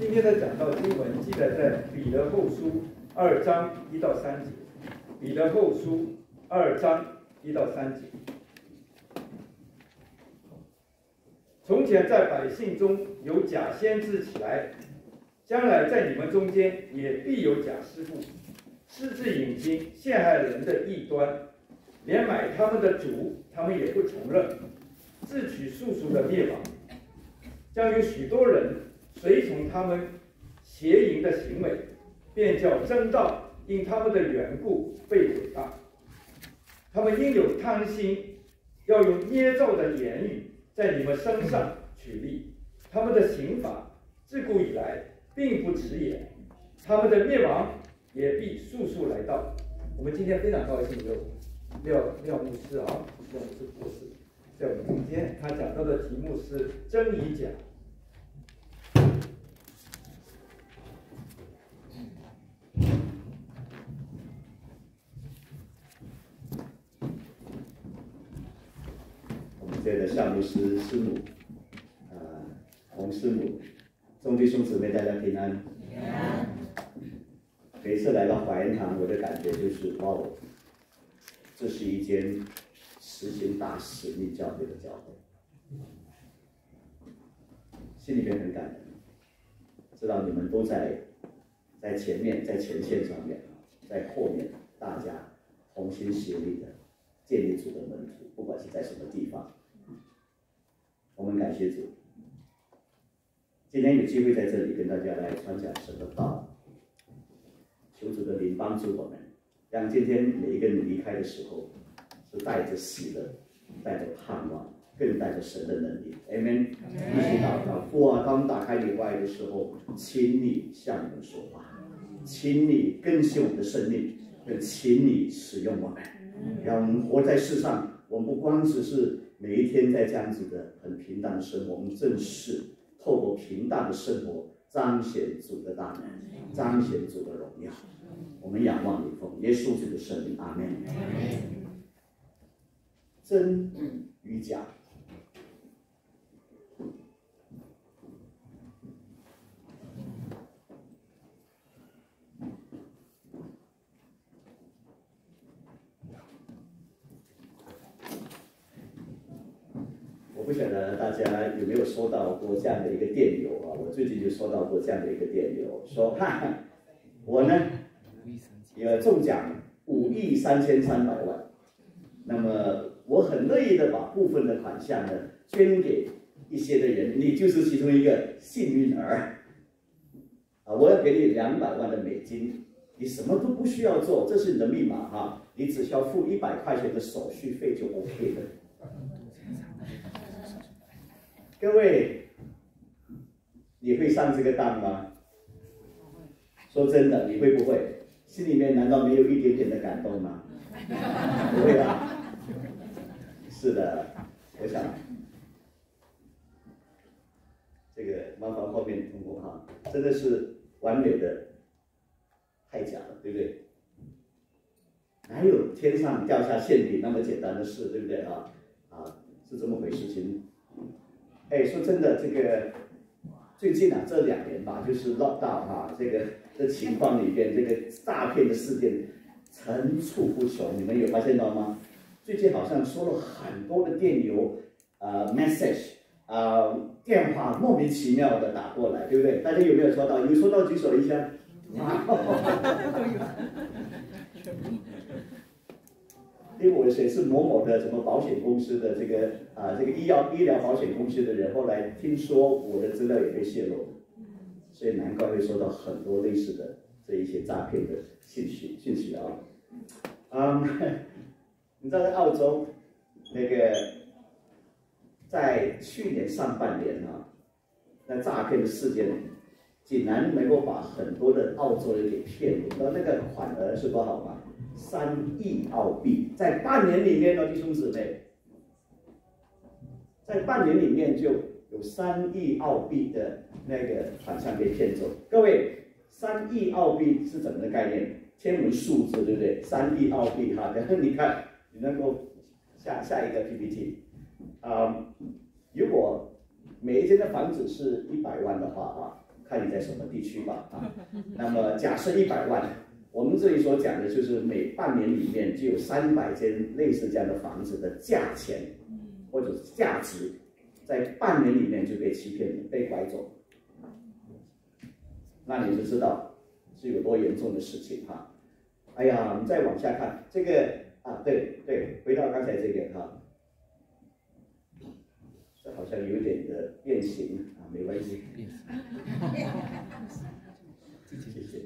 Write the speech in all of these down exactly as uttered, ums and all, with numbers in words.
今天的讲道经文记载在彼得后书二章一到三节。彼得后书二章一到三节。从前在百姓中有假先知起来，将来在你们中间也必有假师傅，私自引经陷害人的异端，连买他们的主他们也不承认，自取速速的灭亡。将有许多人随从他们邪淫的行为，便叫真道因他们的缘故被毁谤。他们因有贪心，要用捏造的言语在你们身上取利。他们的刑罚自古以来并不迟延，他们的灭亡也必速速来到。我们今天非常高兴有廖廖牧师啊，廖牧师博士在我们中间，他讲到的题目是真与假。 这个夏牧师师母，呃，洪师母，众弟兄姊妹大家平安。平安。每次来到华严堂，我的感觉就是，哇哦，这是一间实行大使命教会的教会，心里面很感人，知道你们都在在前面，在前线上面，在后面，大家同心协力的建立主的门徒，不管是在什么地方。我们感谢主，今天有机会在这里跟大家来传讲神的道，求主的灵帮助我们，让今天每一个人离开的时候是带着喜乐，带着盼望，更带着神的能力。Amen。一起祷告，父啊，当打开你话语的时候，请你向我们说话，请你更新我们的生命，更请你使用我们，让我们活在世上。我们不光只是每一天在这样子的很平淡的生活，我们正是透过平淡的生活彰显主的大能，彰显主的荣耀。我们仰望你，奉耶稣基督的圣名，阿门。真与假。我不晓得大家有没有收到过这样的一个电邮啊？我最近就收到过这样的一个电邮，说哈哈，我呢也中奖五亿三千三百万，那么我很乐意的把部分的款项呢捐给一些的人，你就是其中一个幸运儿啊！我要给你两百万的美金，你什么都不需要做，这是你的密码哈，你只需要付一百块钱的手续费就 OK 了。各位，你会上这个当吗？说真的，你会不会？心里面难道没有一点点的感动吗？不会吧？是的，我想这个麻烦后面通过哈，真的是完美的太假了，对不对？哪有天上掉下馅饼那么简单的事，对不对啊？啊，是这么回事情。哎，说真的，这个最近啊，这两年吧，就是 lockdown 哈，这个这情况里边，这个诈骗的事件层出不穷，你们有发现到吗？最近好像收了很多的电邮、呃 message、呃电话莫名其妙的打过来，对不对？大家有没有收到？有收到举手一下。因为我谁是某某的什么保险公司的这个啊、呃、这个医药医疗保险公司的人，后来听说我的资料也被泄露，所以难怪会收到很多类似的这一些诈骗的信息信息啊。嗯，你知道在澳洲那个在去年上半年啊，那诈骗的事件竟然能够把很多的澳洲人给骗了。你知道那个款额是多少吗？三亿澳币，在半年里面呢，弟兄姊妹，在半年里面就有三亿澳币的那个款项被骗走。各位，三亿澳币是怎么的概念？天文数字，对不对？三亿澳币哈，然后你看，你能够下下一个 P P T 啊、呃，如果每一间的房子是一百万的话啊， 看你在什么地区吧啊。那么假设一百万，我们这里所讲的就是每半年里面就有三百间类似这样的房子的价钱或者是价值，在半年里面就被欺骗、被拐走，那你就知道是有多严重的事情哈。哎呀，我们再往下看这个啊，对对，回到刚才这个哈。这好像有一点的变形啊，没关系。谢谢。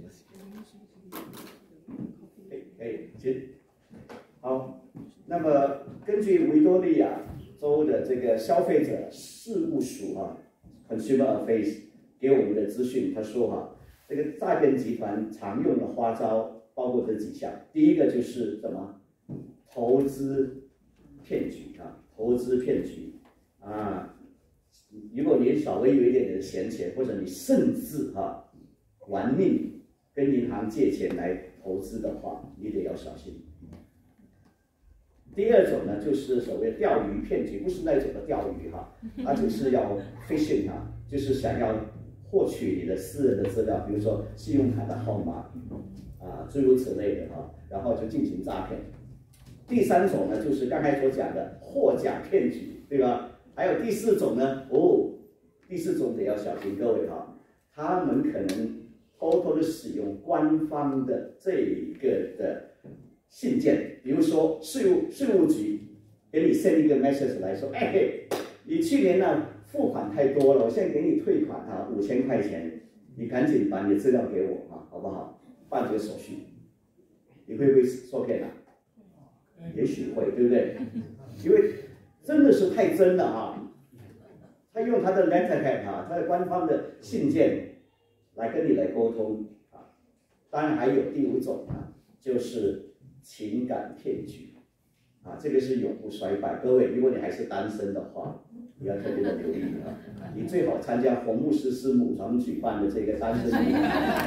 可以可以，行。好，那么根据维多利亚州的这个消费者事务署啊 ，Consumer Affairs 给我们的资讯，他说哈、啊，这个诈骗集团常用的花招包括这几项，第一个就是什么？投资骗局啊，投资骗局。啊，如果你稍微有一点点的闲钱，或者你甚至哈、啊、玩命跟银行借钱来投资的话，你得要小心。第二种呢，就是所谓钓鱼骗局，不是那种的钓鱼哈，它只是要 phishing 哈，就是想要获取你的私人的资料，比如说信用卡的号码啊，诸如此类的哈，然后就进行诈骗。第三种呢，就是刚才所讲的获奖骗局，对吧？还有第四种呢，哦，第四种得要小心，各位哈，他们可能偷偷的使用官方的这个的信件，比如说税务税务局给你 send 一个 message 来说，哎，你去年呢付款太多了，我现在给你退款啊五千块钱，你赶紧把你的资料给我啊，好不好？办这个手续，你会不会受骗啊？也许会，对不对？因为真的是太真了啊！他用他的 letterhead 啊，他的官方的信件来跟你来沟通啊。当然还有第五种啊，就是情感骗局啊，这个是永不衰败。各位，如果你还是单身的话，你要特别的留意啊。你最好参加洪牧师师母他们举办的这个单身营，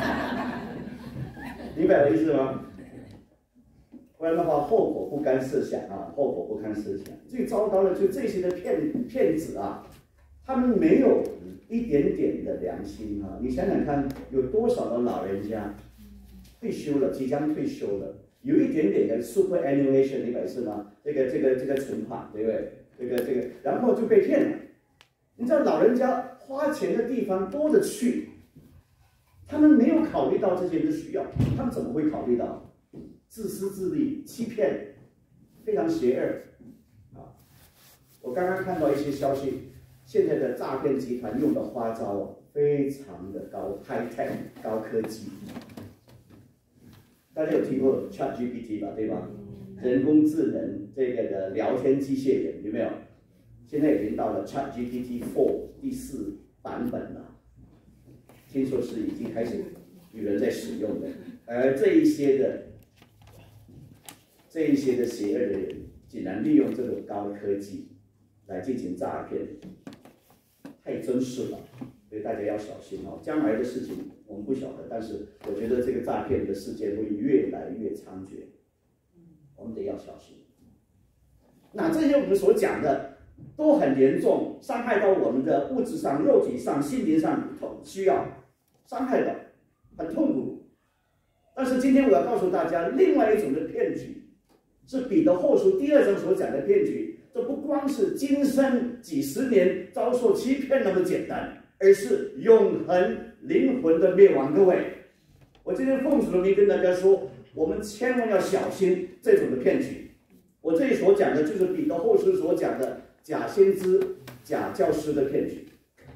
明白我意思吗？不然的话，后果不堪设想啊！后果不堪设想。最糟糕的就这些的骗骗子啊，他们没有一点点的良心啊！你想想看，有多少的老人家退休了，即将退休了，有一点点的 superannuation， 你本事吗？这个这个这个存款，对不对？这个这个，然后就被骗了。你知道老人家花钱的地方多着去，他们没有考虑到这些的需要，他们怎么会考虑到？自私自利、欺骗，非常邪恶啊！我刚刚看到一些消息，现在的诈骗集团用的花招啊，非常的高 high tech 高科技。大家有听过 Chat G P T 吧？对吧？人工智能这个的聊天机械人有没有？现在已经到了 Chat G P T 四第四版本了，听说是已经开始有人在使用的，而这一些的。这一些的邪恶的人，竟然利用这种高科技来进行诈骗，太真实了，所以大家要小心哦。将来的事情我们不晓得，但是我觉得这个诈骗的事件会越来越猖獗，我们得要小心。那这些我们所讲的都很严重，伤害到我们的物质上、肉体上、心灵上需要伤害的，很痛苦。但是今天我要告诉大家，另外一种的骗局。是彼得后书第二章所讲的骗局，这不光是今生几十年遭受欺骗那么简单，而是永恒灵魂的灭亡。各位，我今天奉主的名跟大家说，我们千万要小心这种的骗局。我这里所讲的就是彼得后书所讲的假先知、假教师的骗局。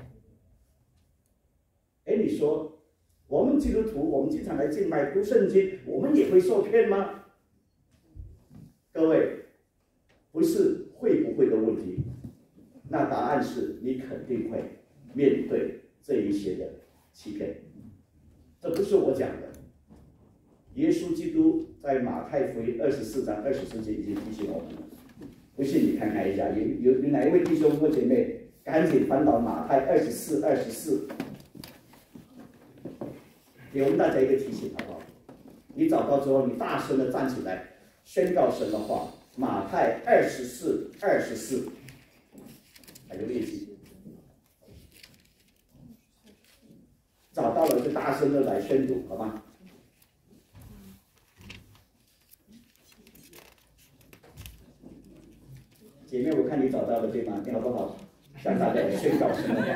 哎，你说我们基督徒，我们经常来敬拜、读圣经，我们也会受骗吗？各位，不是会不会的问题，那答案是你肯定会面对这一些的欺骗。这不是我讲的，耶稣基督在马太福音二十四章二十四节已经提醒我们了。不信你看看一下，有有有哪一位弟兄或姐妹赶紧翻到马太二十四二十四，给我们大家一个提醒好不好？你找到之后，你大声的站起来。宣告神的话，马太二十四二十四，还有练习。 找到了就大声的来宣读，好吗？姐妹，我看你找到了对吗？你好不好？向大家宣告什么？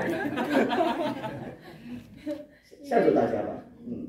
向着大家吧，嗯。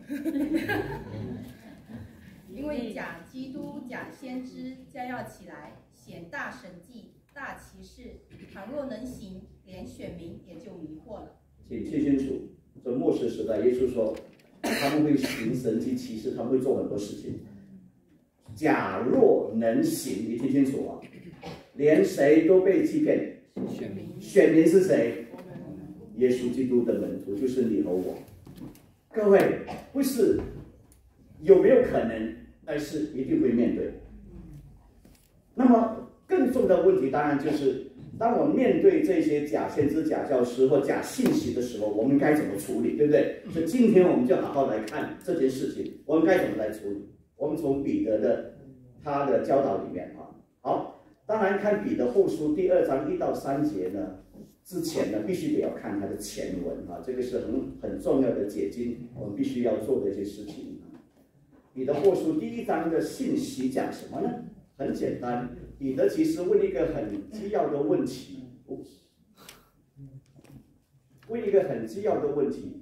因为假基督、假先知将要起来，显大神迹、大奇事，倘若能行，连选民也就迷惑了。 请听清楚，这末世时代，耶稣说他们会行神迹奇事，他们会做很多事情。假若能行，你听清楚啊，连谁都被欺骗。选民，选民是谁？耶稣基督的门徒，就是你和我。各位，不是有没有可能，而是一定会面对。那么更重要的问题，当然就是，当我面对这些假先知、假教师或假信息的时候，我们该怎么处理，对不对？所以今天我们就好好来看这件事情，我们该怎么来处理。我们从彼得的他的教导里面啊，好，当然看彼得后书第二章一到三节呢。之前呢，必须得要看它的前文啊，这个是很很重要的解经，我们必须要做的一些事情。彼得后书第一章的信息讲什么呢？很简单，彼得其实问一个很基要的问题，问一个很基要的问题，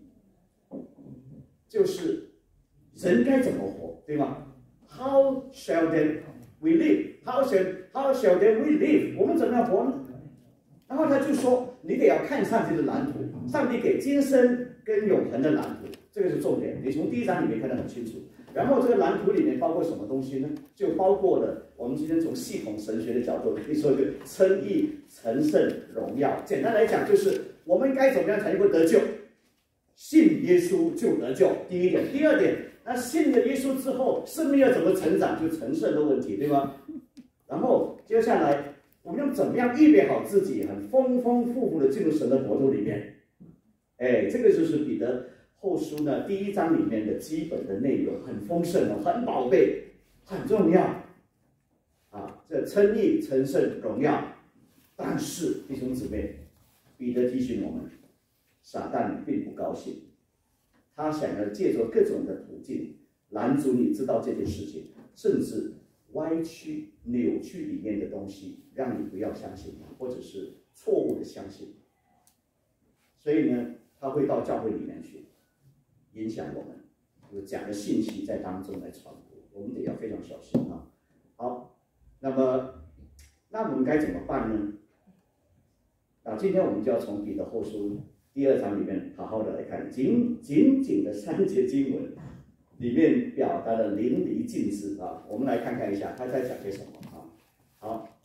就是人该怎么活，对吗 ？How shall then we live? How shall How shall then we live? 我们怎么样活呢？然后他就说，你得要看上帝的蓝图，上帝给今生跟永恒的蓝图，这个是重点。你从第一章里面看得很清楚。然后这个蓝图里面包括什么东西呢？就包括了我们今天从系统神学的角度可以说一个称义、成圣、荣耀。简单来讲，就是我们该怎么样才能够得救？信耶稣就得救，第一点。第二点，那信了耶稣之后，生命要怎么成长？就成圣的问题，对吗？然后接下来。我们要怎么样预备好自己，很丰丰富富的进入神的国度里面？哎，这个就是彼得后书呢第一章里面的基本的内容，很丰盛哦，很宝贝，很重要啊！这称义、成圣、荣耀。但是弟兄姊妹，彼得提醒我们，撒旦并不高兴，他想要借着各种的途径拦阻你知道这件事情，甚至歪曲、扭曲里面的东西，让你不要相信它，或者是错误的相信。所以呢，他会到教会里面去影响我们，有假的信息在当中来传播，我们得要非常小心啊。好，那么那我们该怎么办呢？啊，今天我们就要从彼得后书第二章里面好好的来看，仅仅仅的三节经文。里面表达的淋漓尽致啊，我们来看看一下他在讲些什么啊。好，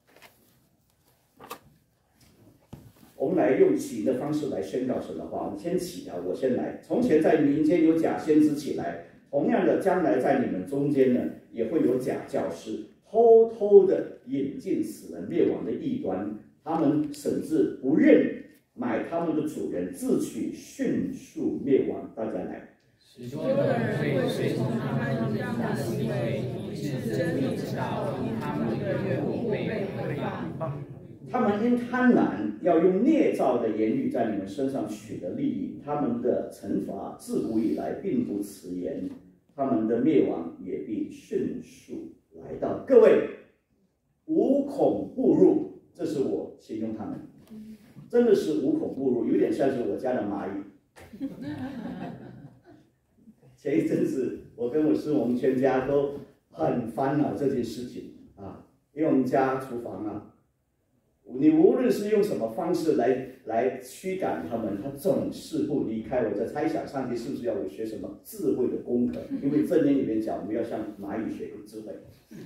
我们来用起的方式来宣告神的话。我们先起啊，我先来。从前在民间有假先知起来，同样的，将来在你们中间呢，也会有假教师，偷偷的引进使人灭亡的异端。他们甚至不认买他们的主人，自取迅速灭亡。大家来。 许多人会随从他们这样的行为，以致真理之道因他们的缘故被毁谤。 他们因贪婪，要用捏造的言语在你们身上取得利益。他们的惩罚自古以来并不迟延，他们的灭亡也必迅速来到。各位，无孔不入，这是我形容他们，真的是无孔不入，有点像是我家的蚂蚁。前一阵子，我跟我师我们全家都很烦恼这件事情啊，因为我们家厨房啊，你无论是用什么方式来来驱赶他们，他总是不离开。我在猜想，上帝是不是要我学什么智慧的功课？因为箴言里面讲，我们要向蚂蚁学智慧。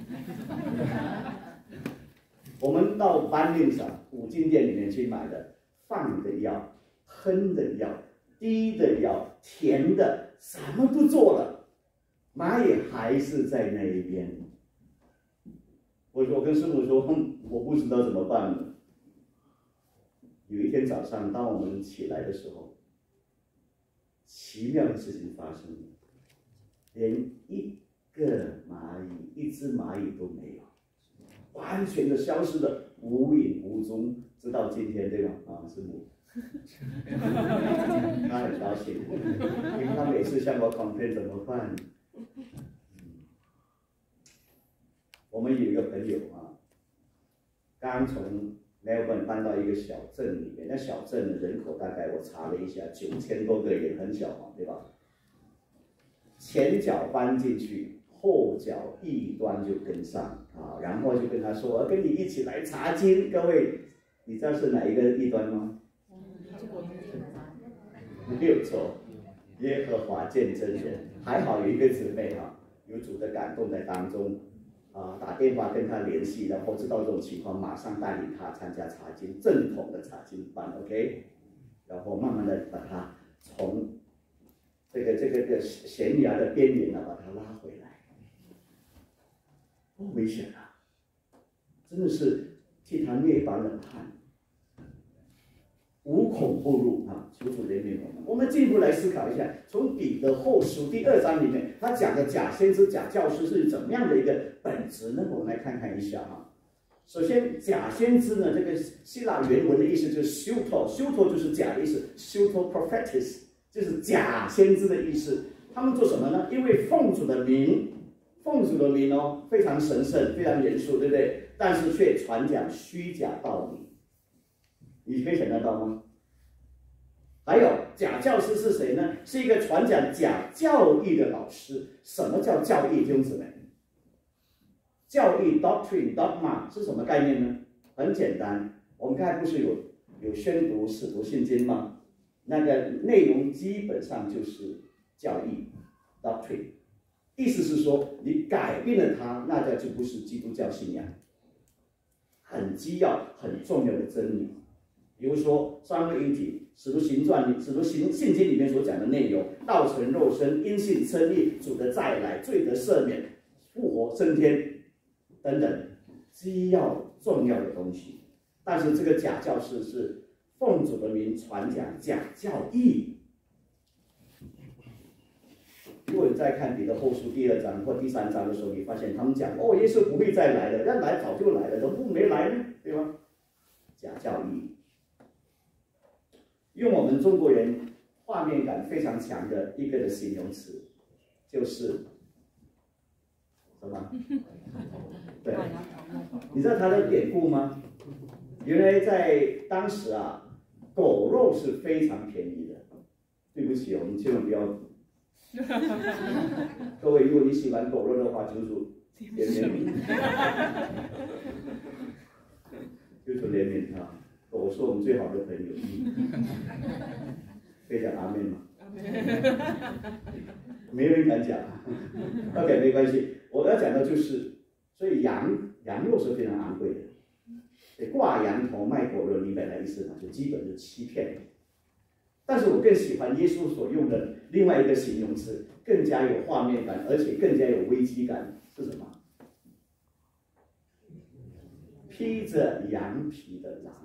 我们到班令上五金店里面去买的放的药、喷的药、滴的药、甜的。什么不做了，蚂蚁还是在那一边。我说，我跟师母说，哼，我不知道怎么办了。有一天早上，当我们起来的时候，奇妙的事情发生了，连一个蚂蚁、一只蚂蚁都没有，完全的消失的无影无踪，直到今天，对吧？啊，师母。 他很高兴，因为他每次向我 complain 怎么办？我们有一个朋友啊，刚从 Melbourne 搬到一个小镇里面，那小镇的人口大概我查了一下，九千多个人，很小嘛，对吧？前脚搬进去，后脚异端就跟上啊，然后就跟他说：“我跟你一起来查经。”各位，你知道是哪一个异端吗？没有错，耶和华见证人。还好有一个姊妹哈、啊，有主的感动在当中。啊，打电话跟他联系，然后知道这种情况，马上带领他参加查经，正统的查经班 ，OK， 然后慢慢的把他从这个这个这个悬崖的边缘呢，把他拉回来。多危险啊！真的是替他捏一把冷汗，无孔不入啊！求主怜悯我们。我们进一步来思考一下，从彼得后书第二章里面，他讲的假先知、假教师是怎么样的一个本质呢？我们来看看一下哈。首先，假先知呢，这个希腊原文的意思就是 pseudo，pseudo 就是假的意思 ，pseudo prophetis 就是假先知的意思。他们做什么呢？因为奉主的名，奉主的名哦，非常神圣，非常严肃，对不对？但是却传讲虚假道理。你可以想象到吗？还有假教师是谁呢？是一个传讲假教义的老师。什么叫教义，弟兄姊妹？教义 doctrine dogma 是什么概念呢？很简单，我们刚才不是有有宣读使徒信经吗？那个内容基本上就是教义 doctrine， 意思是说你改变了它，那这就不是基督教信仰，很基要、很重要的真理。比如说三位一体、使徒行传、使徒行信经里面所讲的内容，道成肉身、因信称义、主的再来、罪得赦免、复活升天等等，基要重要的东西。但是这个假教师是奉主的名传讲假教义。如果你再看彼得后书第二章或第三章的时候，你发现他们讲哦，耶稣不会再来了，要来早就来了，怎么不没来呢？对吗？假教义。用我们中国人画面感非常强的一个的形容词，就是什么？对，你知道它的典故吗？原来在当时啊，狗肉是非常便宜的。对不起，我们千万不要。各位，如果你喜欢狗肉的话，求主怜悯你，求主怜悯他。我是我们最好的朋友，可以讲阿门吗？没人敢讲。OK， 没关系。我要讲的就是，所以羊羊肉是非常昂贵的。挂羊头卖狗肉，明白的意思吗？就基本是欺骗。但是我更喜欢耶稣所用的另外一个形容词，更加有画面感，而且更加有危机感，是什么？披着羊皮的狼。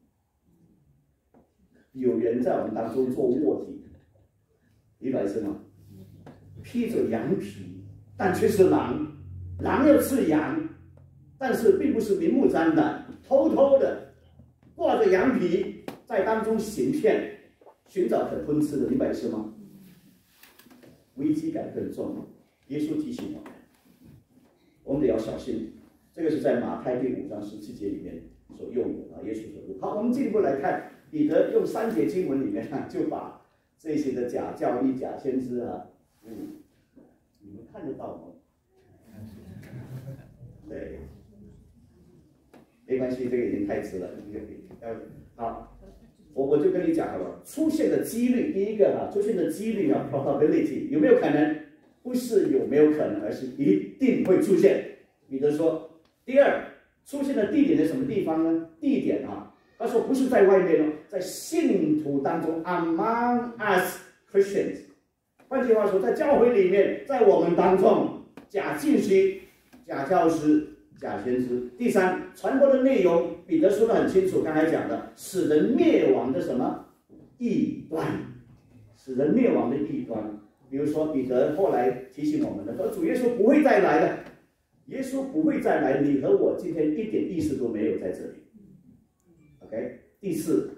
有人在我们当中做卧底，明白是吗？披着羊皮，但却是狼，狼要吃羊，但是并不是明目张胆，偷偷的挂着羊皮在当中行骗，寻找可吞吃的，明白是吗？危机感更重。耶稣提醒我们，我们得要小心。这个是在马太第五章十七节里面所用的啊，耶稣所用。好，我们进一步来看。彼得用三节经文里面啊，就把这些的假教义、假先知啊，嗯，你们看得到吗？对，没关系，这个已经太迟了。好，我我就跟你讲好了，出现的几率，第一个啊，出现的几率啊 ，probability 有没有可能？不是有没有可能，而是一定会出现。彼得说，第二，出现的地点在什么地方呢？地点啊。他说不是在外面哦，在信徒当中 ，among us Christians。换句话说，在教会里面，在我们当中，假信息、假教师、假先知。第三，传播的内容，彼得说得很清楚，刚才讲的，使人灭亡的什么异端，使人灭亡的异端。比如说，彼得后来提醒我们的，说主耶稣不会再来了，耶稣不会再来，你和我今天一点意思都没有在这里。OK， 第四，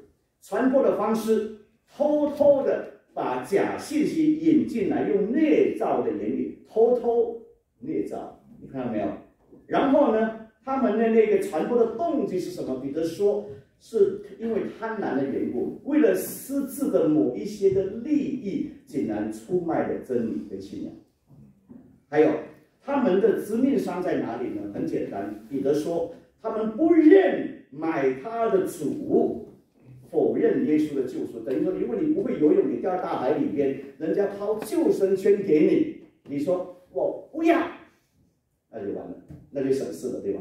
传播的方式，偷偷的把假信息引进来，用捏造的言语偷偷捏造，你看到没有？然后呢，他们的那个传播的动机是什么？彼得说，是因为贪婪的缘故，为了私自的某一些的利益，竟然出卖了真理跟信仰。还有，他们的致命伤在哪里呢？很简单，彼得说，他们不认买他的主，否认耶稣的救赎。等于说，如果你不会游泳，你掉大海里边，人家抛救生圈给你，你说我不要，那就完了，那就省事了，对吧？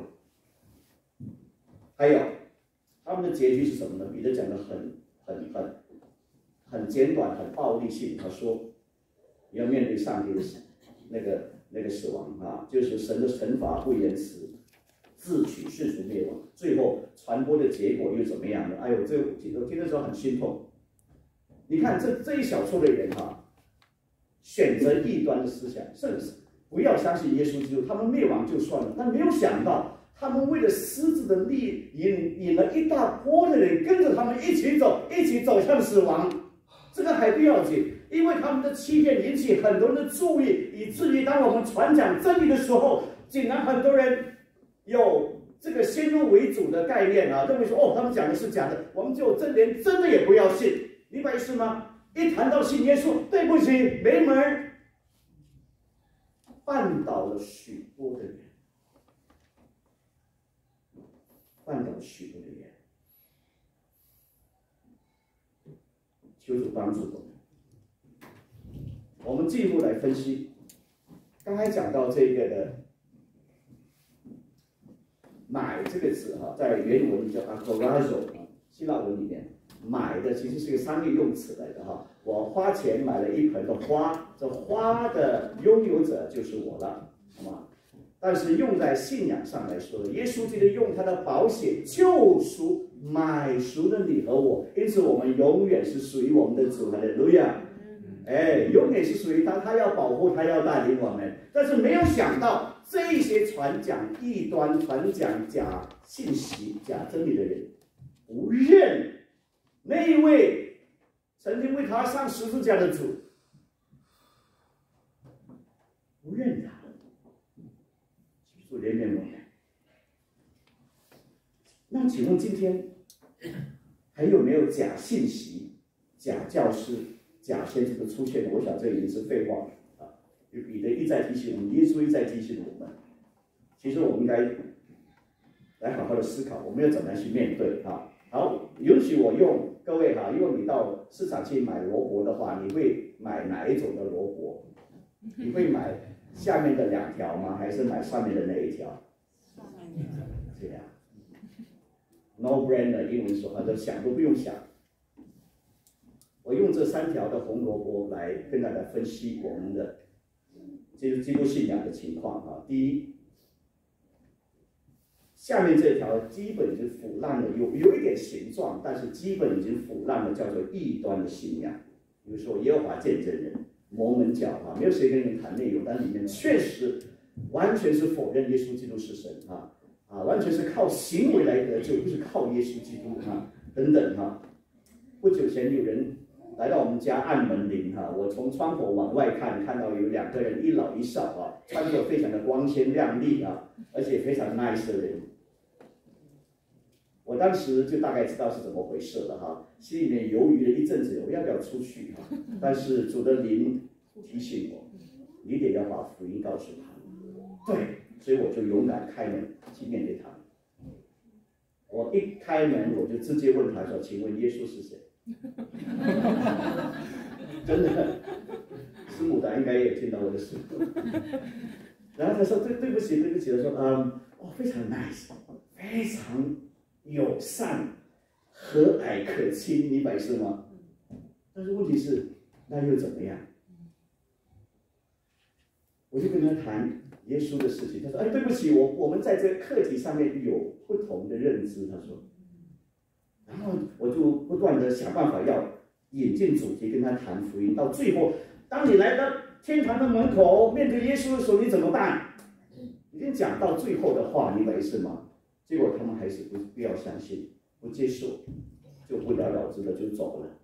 还有，他们的结局是什么呢？彼得讲的很很很很简短，很暴力性。他说，你要面对上帝的那个那个死亡啊，就是神的惩罚不延迟，自取世俗灭亡。最后传播的结果又怎么样呢？哎呦，这我听的时候很心痛。你看这这一小撮的人啊，选择异端的思想，甚至不要相信耶稣基督，他们灭亡就算了，但没有想到。他们为了私自的利益，引引了一大波的人跟着他们一起走，一起走向死亡。这个还不要紧，因为他们的欺骗引起很多人的注意，以至于当我们传讲真理的时候，竟然很多人有这个先入为主的概念啊，认为说哦，他们讲的是假的，我们就真连真的也不要信，明白意思吗？一谈到信耶稣，对不起，没门儿，绊倒了许多的人。绊倒许多的人，求主帮助我们。我们进一步来分析，刚才讲到这个的“买”这个字哈，在原文叫 agorazo 啊，希腊文里面买的其实是个商业用词来的哈。我花钱买了一盆的花，这花的拥有者就是我了，好吗？但是用在信仰上来说，耶稣基督用他的宝血救赎买赎了你和我，因此我们永远是属于我们的主，哈利路亚！哎，永远是属于他，他要保护，他要带领我们。但是没有想到，这些传讲异端、传讲假信息、假真理的人，不认那一位曾经为他上十字架的主，不认他。怜悯我们。那请问今天还有没有假信息、假教师、假先知的出现呢？我想这已经是废话了啊！彼得一再提醒我们，耶稣一再提醒我们，其实我们应该来好好的思考，我们要怎么样去面对啊？好，允许我用各位哈，如果你到市场去买萝卜的话，你会买哪一种的萝卜？你会买下面的两条吗？还是买上面的那一条？这样 ，no brainer， 英文说，他都想都不用想。我用这三条的红萝卜来跟大家分析我们的基督基督信仰的情况啊。第一，下面这条基本已经腐烂了，有有一点形状，但是基本已经腐烂了，叫做异端的信仰。比如说耶和华见证人。摩门教啊，没有谁跟你谈内容，但里面确实完全是否认耶稣基督是神啊啊，完全是靠行为来得救，不是靠耶稣基督啊等等哈、啊。不久前有人来到我们家按门铃哈、啊，我从窗口往外看，看到有两个人，一老一少啊，穿着非常的光鲜亮丽啊，而且非常 nice 的人。我当时就大概知道是怎么回事了哈，心里面犹豫了一阵子，我要不要出去哈？但是主的灵提醒我，你得要把福音告诉他。对，所以我就勇敢开门去面对他。我一开门，我就直接问他说：“请问耶稣是谁？”真的，师母的应该也听到我的师母。然后他说：“对，对不起，对不起。”他说：“嗯，哦，非常 nice， 非常。”友善、和蔼可亲，你白是吗？但是问题是，那又怎么样？我就跟他谈耶稣的事情，他说：“哎，对不起，我我们在这个课题上面有不同的认知。”他说，然后我就不断的想办法要引进主题，跟他谈福音。到最后，当你来到天堂的门口，面对耶稣的时候，你怎么办？已经讲到最后的话，你白是吗？结果他们还是不不要相信，不接受，就就不了了之的就走了。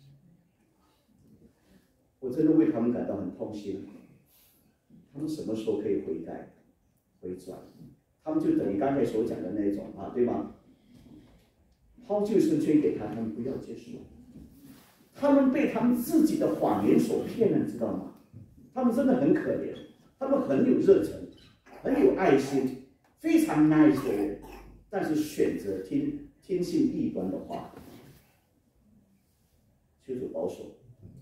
我真的为他们感到很痛心。他们什么时候可以悔改、回转？他们就等于刚才所讲的那种啊，对吗？抛救生圈给他，他们不要接受。他们被他们自己的谎言所骗了，你知道吗？他们真的很可怜，他们很有热忱，很有爱心，非常 nice 的人，但是选择听听信异端的话，求主保守。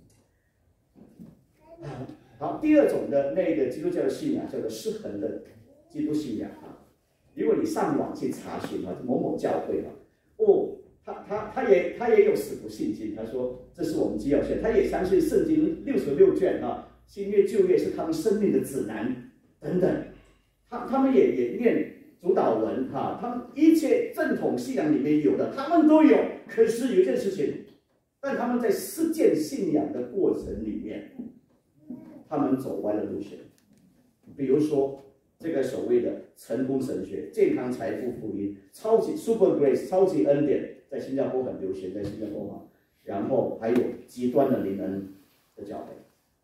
好，第二种的那个基督教的信仰叫做失衡的基督信仰啊。如果你上网去查询啊，某某教会啊，哦，他他他也他也有死不信经，他说这是我们基要学，他也相信圣经六十六卷啊，新约旧约是他们生命的指南等等，他他们也也念主导文哈、啊，他们一切正统信仰里面有的，他们都有。可是有一件事情，但他们在实践信仰的过程里面，他们走歪了路线。比如说这个所谓的成功神学、健康财富福音、超级 Super Grace、超级恩典，在新加坡很流行，在新加坡哈，然后还有极端的灵恩的教会，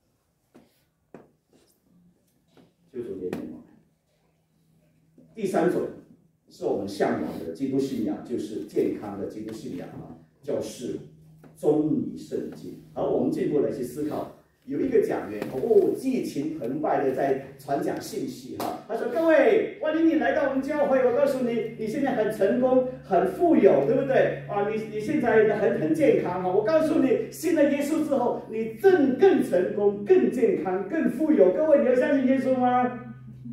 就主怜悯我们。第三种是我们向往的基督信仰，就是健康的基督信仰啊，就是忠于圣经。好，我们进一步来去思考。有一个讲员哦，激情澎湃的在传讲信息哈，他说：“各位，欢迎你来到我们教会。我告诉你，你现在很成功，很富有，对不对？啊，你你现在很很健康哈。我告诉你，信了耶稣之后，你更更成功、更健康、更富有。各位，你要相信耶稣吗？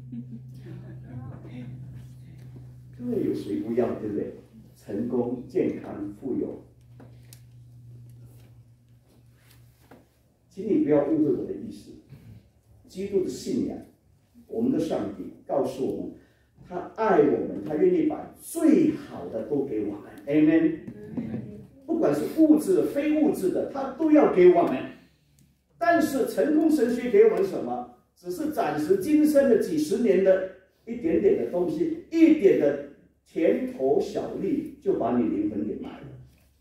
各位有谁不要，对不对？成功、健康、富有。”请你不要误会我的意思。基督的信仰，我们的上帝告诉我们，他爱我们，他愿意把最好的都给我们 ，Amen。不管是物质的、非物质的，他都要给我们。但是成功神学给我们什么？只是暂时今生的几十年的一点点的东西，一点的甜头小利，就把你灵魂给买了。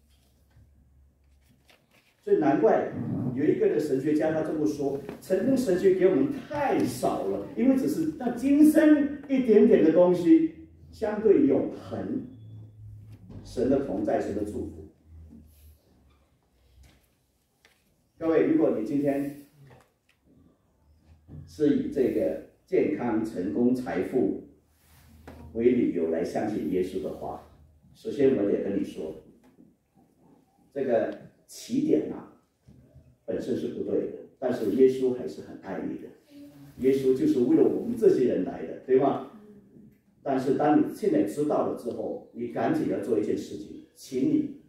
所以难怪有一个的神学家他这么说：成功神学给我们太少了，因为只是那今生一点点的东西，相对永恒，神的同在，神的祝福。各位，如果你今天是以这个健康、成功、财富为理由来相信耶稣的话，首先我得跟你说，这个起点啊，本身是不对的，但是耶稣还是很爱你的。耶稣就是为了我们这些人来的，对吗？但是当你现在知道了之后，你赶紧要做一件事情，请你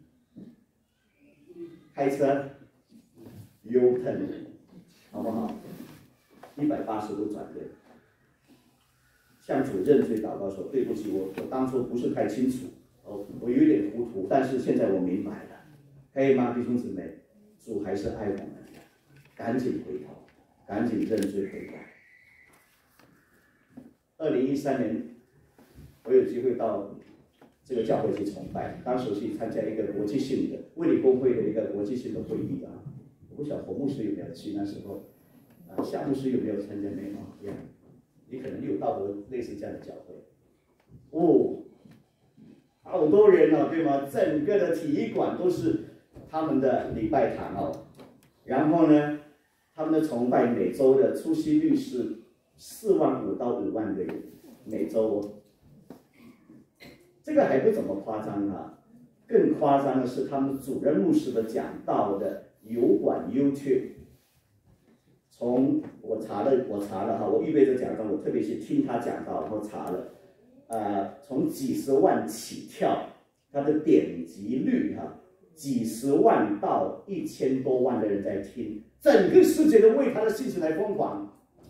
开车 U turn， 好不好？一百八十度转对，向主认罪祷告说：对不起，我我当初不是太清楚，我我有点糊涂，但是现在我明白了。可以吗，弟兄姊妹？主还是爱我们的，赶紧回头，赶紧认罪悔改。二零一三年，我有机会到这个教会去崇拜，当时去参加一个国际性的卫理公会的一个国际性的会议啊。我不晓得侯牧师有没有去，那时候啊，夏牧师有没有参加？没有，这样，你可能有到过类似这样的教会。哦，好多人哦，对吗？整个的体育馆都是他们的礼拜堂哦，然后呢，他们的崇拜每周的出席率是四万五到五万个人，每周哦。这个还不怎么夸张啊，更夸张的是他们主任牧师的讲道的油管 YouTube， 从我查了我查了哈，我预备着讲道，我特别去听他讲道，然后查了，呃，从几十万起跳，他的点击率哈。几十万到一千多万的人在听，整个世界都为他的信息来疯狂。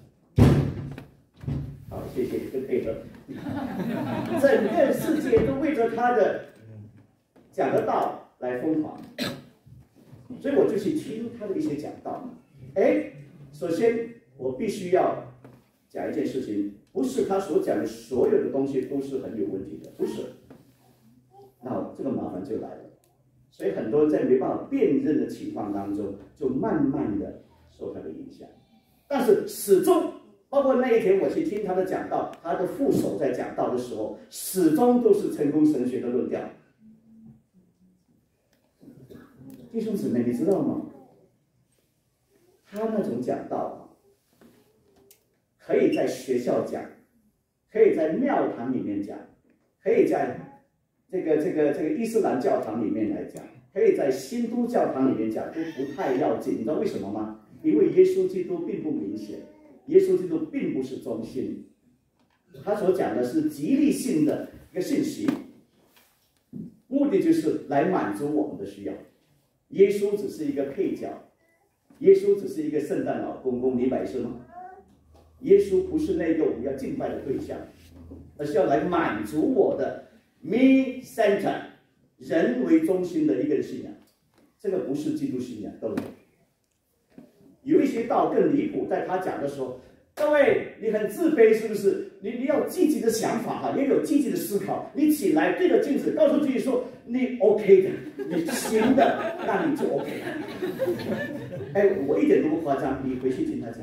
好，谢谢你的配合。整个世界都为着他的讲的道来疯狂，所以我就去听他的一些讲道。哎，首先我必须要讲一件事情，不是他所讲的所有的东西都是很有问题的，不是。那这个麻烦就来了。 所以很多人在没办法辨认的情况当中，就慢慢的受他的影响。但是始终，包括那一天我去听他的讲道，他的副手在讲道的时候，始终都是成功神学的论调。弟兄姊妹，你知道吗？他那种讲道啊，可以在学校讲，可以在庙堂里面讲，可以在这个这个这个伊斯兰教堂里面来讲，可以在新都教堂里面讲，都不太要紧。你知道为什么吗？因为耶稣基督并不明显，耶稣基督并不是中心，他所讲的是极力性的一个信息，目的就是来满足我们的需要。耶稣只是一个配角，耶稣只是一个圣诞老公公，明白是吗？耶稣不是那个我们要敬拜的对象，而是要来满足我的 me center 人为中心的一个信仰。这个不是基督信仰，各位。有一些道更离谱，在他讲的时候，各位你很自卑是不是？你你要积极的想法哈，也有积极的思考。你起来对着镜子，告诉自己说你 OK 的，你行的，那你就 OK 了。哎，我一点都不夸张，你回去听他讲。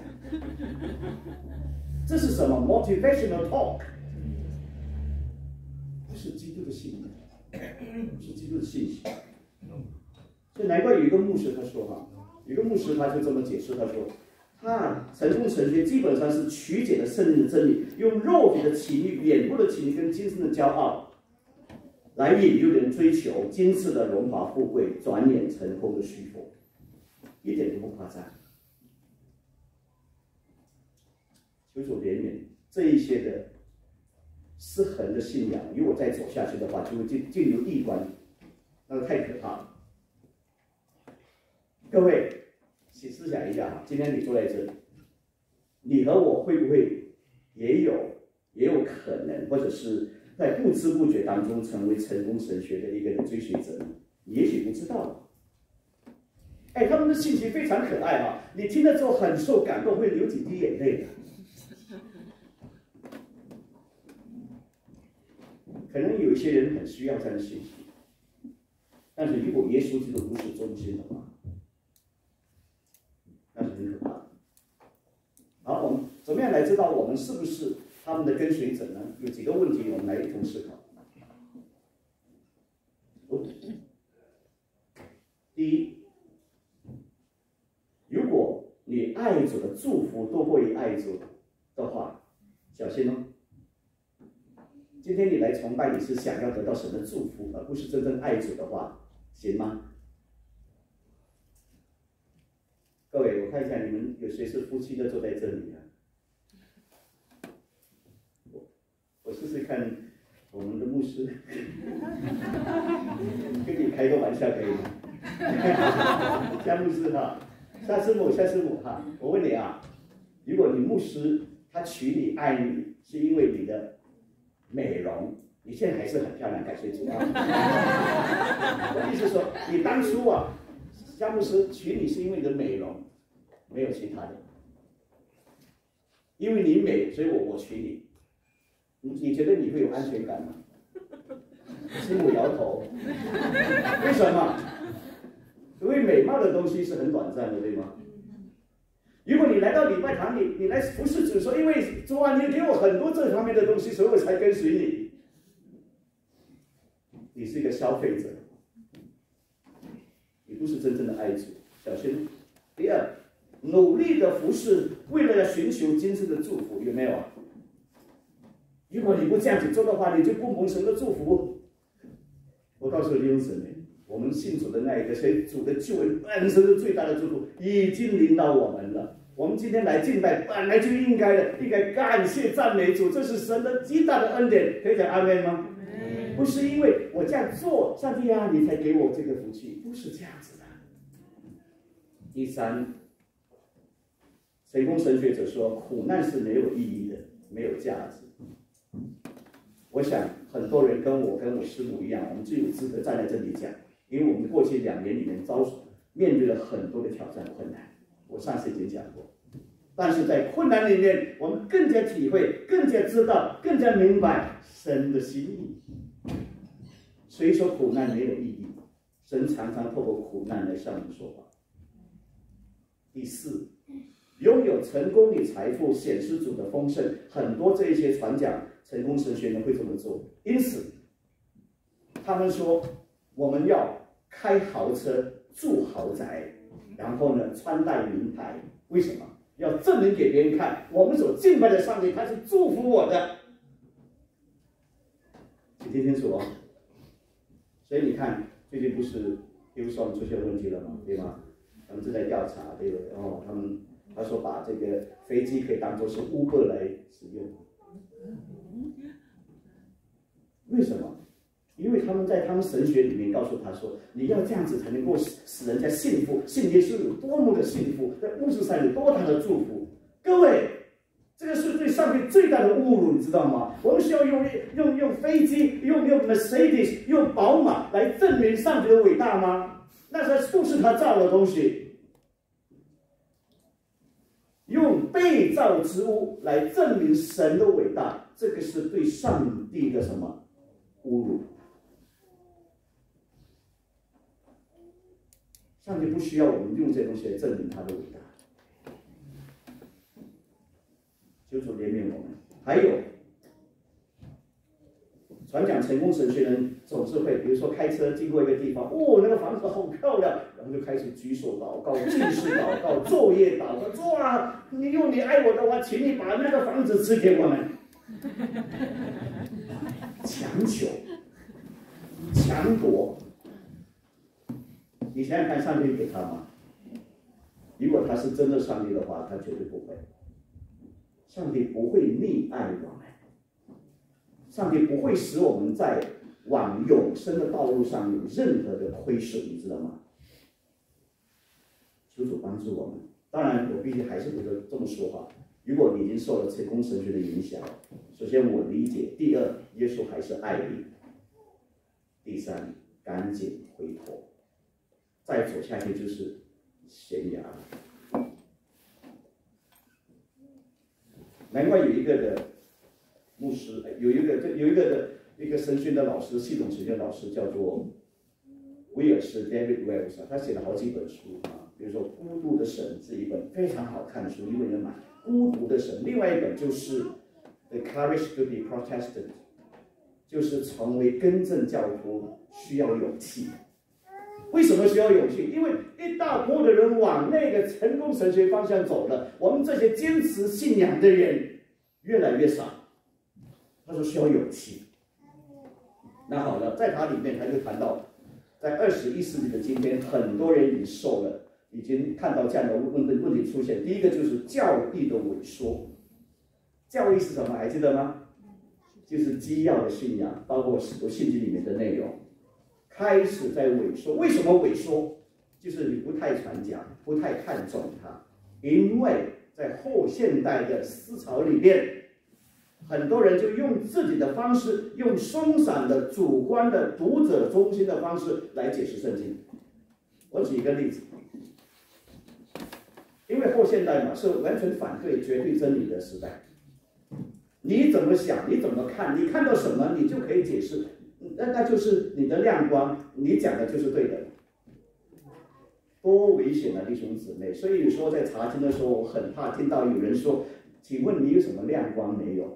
这是什么 motivational talk？ 不是基督的信仰，不是基督的信息。所以难怪有一个牧师他说哈，有一个牧师他就这么解释，他说，他成功神学基本上是曲解了圣经的真理，用肉体的情欲、眼部的情欲跟今生的骄傲，来引诱人追求今世的荣华富贵，转眼成空的虚佛，一点都不夸张。求主怜悯这一些的失衡的信仰，如果再走下去的话，就会进进入异端，那个太可怕了。各位，去思想一下哈，今天你坐在这里，你和我会不会也有也有可能，或者是在不知不觉当中成为成功神学的一个追随者呢？你也许不知道。哎，他们的信息非常可爱哈，你听了之后很受感动，会流几滴眼泪的。可能有一些人很需要这样的信息，但是如果耶稣基督不是中心的话，那是很可怕的。好，我们怎么样来知道我们是不是他们的跟随者呢？有几个问题，我们来一同思考。第一，如果你爱主的祝福多过于爱主的话，小心哦。今天你来崇拜，你是想要得到神的祝福，而不是真正爱主的话，行吗？各位，我看一下，你们有谁是夫妻的坐在这里啊？我我试试看，我们的牧师跟你开个玩笑可以吗？夏牧师哈，夏师母，夏师母哈，我问你啊，如果你牧师他娶你爱你，是因为你的美容，你现在还是很漂亮，感谢主啊！我意思说，你当初啊，夏牧师娶你是因为你的美容，没有其他的。因为你美，所以我我娶你。你你觉得你会有安全感吗？师母摇头。为什么？因为美貌的东西是很短暂的，对吗？如果你来到礼拜堂里，你来服侍主说，因为主啊，你给我很多这方面的东西，所以我才跟随你。你是一个消费者，你不是真正的爱主，小心。第二，努力的服侍，为了要寻求今生的祝福，有没有啊？如果你不这样子做的话，你就不蒙神的祝福。我告诉弟兄姊妹，我们信主的那一个，所以主的救恩本身是最大的祝福，已经临到我们了。我们今天来敬拜，本来就应该的，应该感谢赞美主，这是神的极大的恩典。可以讲阿们吗？不是因为我这样做，上帝啊，你才给我这个福气，不是这样子的。第三，成功神学者说，苦难是没有意义的，没有价值。我想很多人跟我跟我师母一样，我们最有资格站在这里讲，因为我们过去两年里面遭面对了很多的挑战困难，我上次已经讲过。但是在困难里面，我们更加体会，更加知道，更加明白神的心意。谁说苦难没有意义？ 神常常透过苦难来向你说话。第四，拥有成功与财富显示主的丰盛，很多这一些传讲成功神学人会这么做。因此，他们说我们要开豪车、住豪宅，然后呢穿戴名牌，为什么？要证明给别人看，我们所敬拜的上帝他是祝福我的。请听清楚哦。所以你看，最近不是 Hillsong 出现问题了吗？对吗？他们正在调查，对不对？哦，他们他说把这个飞机可以当作是 Uber 来使用。为什么？因为他们在他们神学里面告诉他说，你要这样子才能够使使人家信服，信耶稣有多么的幸福，在物质上有多大的祝福。各位，这个是对上帝最大的侮辱，你知道吗？我们需要用用用飞机、用用 Mercedes、用宝马来证明上帝的伟大吗？那才不是他造的东西。用被造之物来证明神的伟大，这个是对上帝的什么侮辱？上帝不需要我们用这些东西来证明他的伟大。求主怜悯我们。还有，传讲成功神学人总是会，比如说开车经过一个地方，哦，那个房子好漂亮，然后就开始举手祷告、进士祷告、昼夜祷告，说啊，你用你爱我的话，请你把那个房子赐给我们。强求、强夺，你想想看，上帝给他吗？如果他是真的上帝的话，他绝对不会。上帝不会溺爱我们，上帝不会使我们在往永生的道路上有任何的亏损，你知道吗？求主帮助我们。当然，我必须还是觉得这么说话。如果你已经受了成功神学的影响，首先我理解；第二，耶稣还是爱你；第三，赶紧回头，再走下去就是悬崖了。难怪有一个的牧师，有一个有一个的一个神学的老师，系统神学老师叫做威尔士 David Wells， 他写了好几本书啊，比如说《孤独的神》是一本非常好看的书，因为人买《孤独的神》。另外一本就是《The Courage to be Protestant》，就是成为更正教徒需要勇气。为什么需要勇气？因为一大波的人往那个成功神学方向走了，我们这些坚持信仰的人越来越少。他说需要勇气。那好了，在他里面他就谈到，在二十一世纪的今天，很多人已经受了，已经看到这样的问问问题出现。第一个就是教义的萎缩。教义是什么？还记得吗？就是基要的信仰，包括使徒信经里面的内容。开始在萎缩，为什么萎缩？就是你不太传讲，不太看重它，因为在后现代的思潮里面，很多人就用自己的方式，用松散的、主观的、读者中心的方式来解释圣经。我举一个例子，因为后现代嘛是完全反对绝对真理的时代，你怎么想，你怎么看，你看到什么，你就可以解释。那那就是你的亮光，你讲的就是对的，多危险啊，弟兄姊妹！所以说在查经的时候，我很怕听到有人说：“请问你有什么亮光没有？”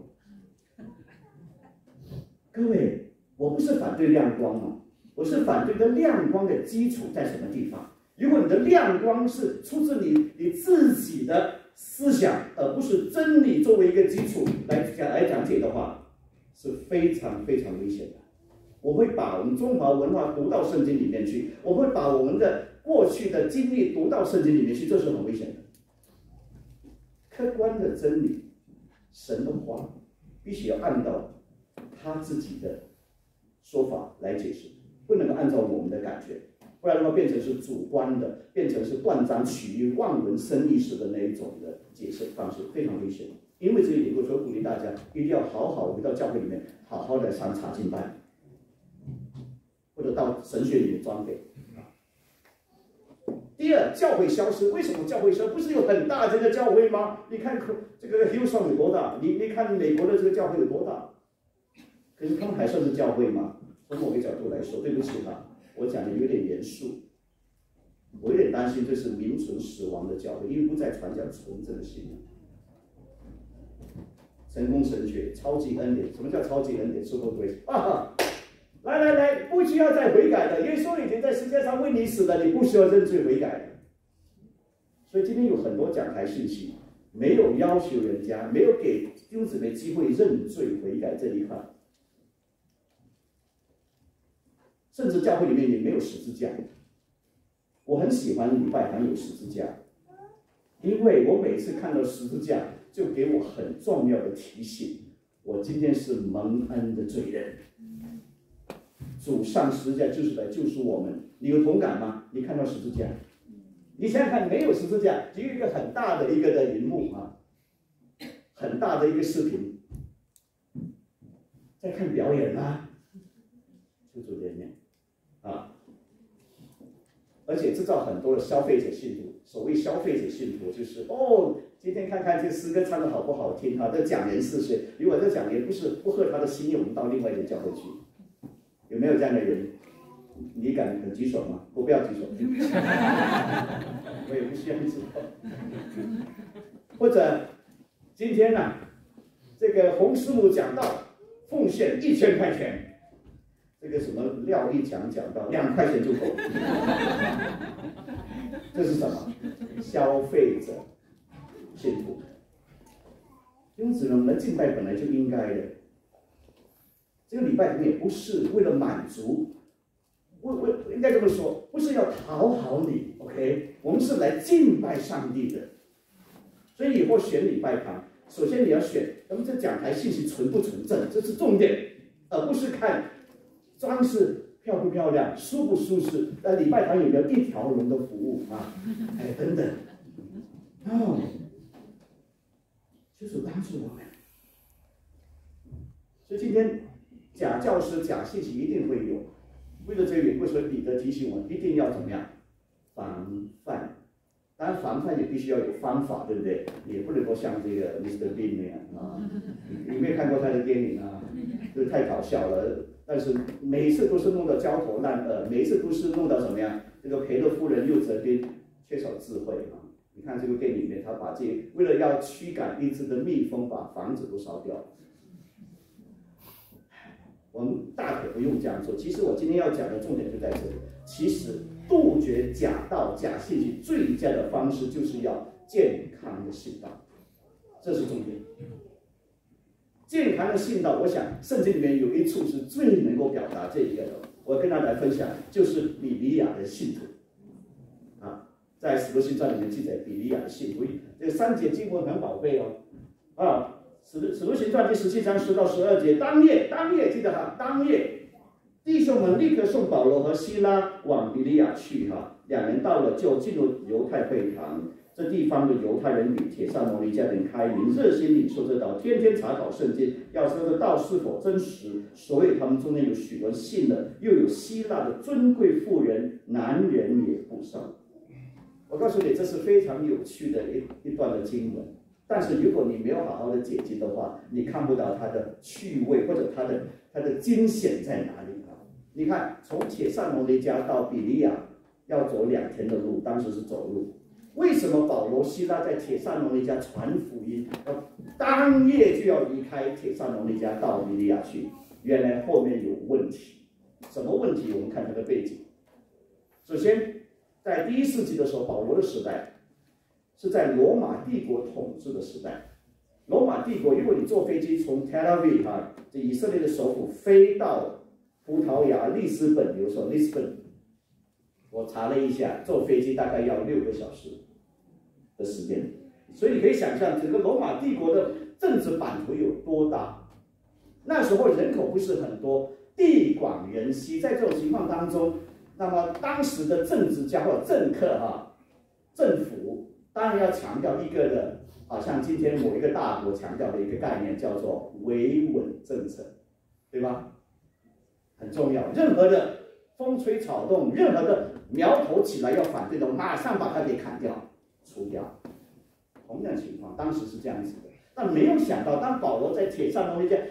各位，我不是反对亮光嘛，我是反对的亮光的基础在什么地方？如果你的亮光是出自你你自己的思想，而不是真理作为一个基础来讲来讲解的话，是非常非常危险的。我会把我们中华文化读到圣经里面去，我会把我们的过去的经历读到圣经里面去，这是很危险的。客观的真理，神的话，必须要按照他自己的说法来解释，不能够按照我们的感觉，不然的话变成是主观的，变成是断章取义、望文生义式的那一种的解释方式，非常危险。因为这一点，我说鼓励大家一定要好好回到教会里面，好好的上查经班。或者到神学里面装备。第二，教会消失，为什么教会消失？不是有很大这个教会吗？你看这个 Hillsong 有多大？你你看美国的这个教会有多大？可是他们还算是教会吗？从某个角度来说，对不起哈， 我讲的有点严肃，我有点担心这是名存实亡的教会，因为不再传讲纯正的信仰。成功神学、超级恩典，什么叫超级恩典 ？Super Grace 啊！来来来，不需要再悔改的，耶稣已经在世界上为你死了，你不需要认罪悔改的。所以今天有很多讲台信息，没有要求人家，没有给弟兄姊妹机会认罪悔改这一块，甚至教会里面也没有十字架。我很喜欢礼拜堂有十字架，因为我每次看到十字架，就给我很重要的提醒：我今天是蒙恩的罪人，主上十字架就是来救赎我们。你有同感吗？你看到十字架，你想想看，没有十字架，只有一个很大的一个的荧幕啊，很大的一个视频，在看表演啊，就主里面啊。而且制造很多的消费者信徒。所谓消费者信徒，就是哦，今天看看这诗歌唱的好不好听哈，这讲员是谁？如果这讲员不是不合他的心意，我们到另外一个教会去。有没有这样的人？你敢很举手吗？我不要举手，我也不需要举手。或者今天呢、啊，这个洪师母讲到奉献一千块钱。这个什么廖立强讲到两块钱就够，这是什么？消费者信徒。因此呢，我们敬拜本来就应该的。这个礼拜堂也不是为了满足，为为应该这么说，不是要讨好你 ，OK？ 我们是来敬拜上帝的。所以以后选礼拜堂，首先你要选，咱们这讲台信息纯不纯正，这是重点，而不是看装饰漂不漂亮、舒不舒适，呃，礼拜堂有没有一条龙的服务啊？哎，等等，哦，就是帮助我们。所以今天假教师、假信息一定会有。为了这个缘故，所以彼得提醒我们一定要怎么样防范。当然，防范也必须要有方法，对不对？也不能够像这个 Mister Bean 那样啊。你有没有看过他的电影啊？这太搞笑了。但是每一次都是弄得焦头烂额，每一次都是弄到什么样？这个赔了夫人又折兵，缺少智慧啊！你看这个电影里面，他把这为了要驱赶一只的蜜蜂，把房子都烧掉了。我们大可不用这样做。其实我今天要讲的重点就在这里。其实杜绝假道、假信息最佳的方式，就是要健康的信道，这是重点。健康的信道，我想圣经里面有一处是最能够表达这一个的，我跟大家分享，就是比利亚的信徒。啊，在使徒行传里面记载比利亚的信徒，这三节经文很宝贝哦。啊，使使徒行传第十七章十到十二节，当夜，当夜记得哈，当夜，弟兄们立刻送保罗和希拉往比利亚去哈，两人到了就进入犹太会堂。这地方的犹太人与帖撒罗尼迦人开明，热心领受这道，天天查考圣经，要说这道是否真实。所以他们中间有许多信的，又有希腊的尊贵妇人，男人也不少。我告诉你，这是非常有趣的一一段的经文。但是如果你没有好好的解经的话，你看不到它的趣味或者它的它的惊险在哪里啊？你看，从帖撒罗尼迦到比利亚要走两天的路，当时是走路。为什么保罗、希拉在帖撒罗尼迦传福音，要当夜就要离开帖撒罗尼迦到比利亚去？原来后面有问题。什么问题？我们看它的背景。首先，在第一世纪的时候，保罗的时代是在罗马帝国统治的时代。罗马帝国，如果你坐飞机从 Tel Aviv 啊，这以色列的首府飞到葡萄牙利斯本，比如说 Lisbon， 我查了一下，坐飞机大概要六个小时的时间，所以你可以想象整个罗马帝国的政治版图有多大。那时候人口不是很多，地广人稀，在这种情况当中，那么当时的政治家或者政客哈，政府当然要强调一个的，好像今天某一个大国强调的一个概念叫做维稳政策，对吧？很重要，任何的风吹草动，任何的苗头起来要反对的，马上把它给砍掉、除掉。同样情况，当时是这样子的。但没有想到，当保罗在帖撒罗尼迦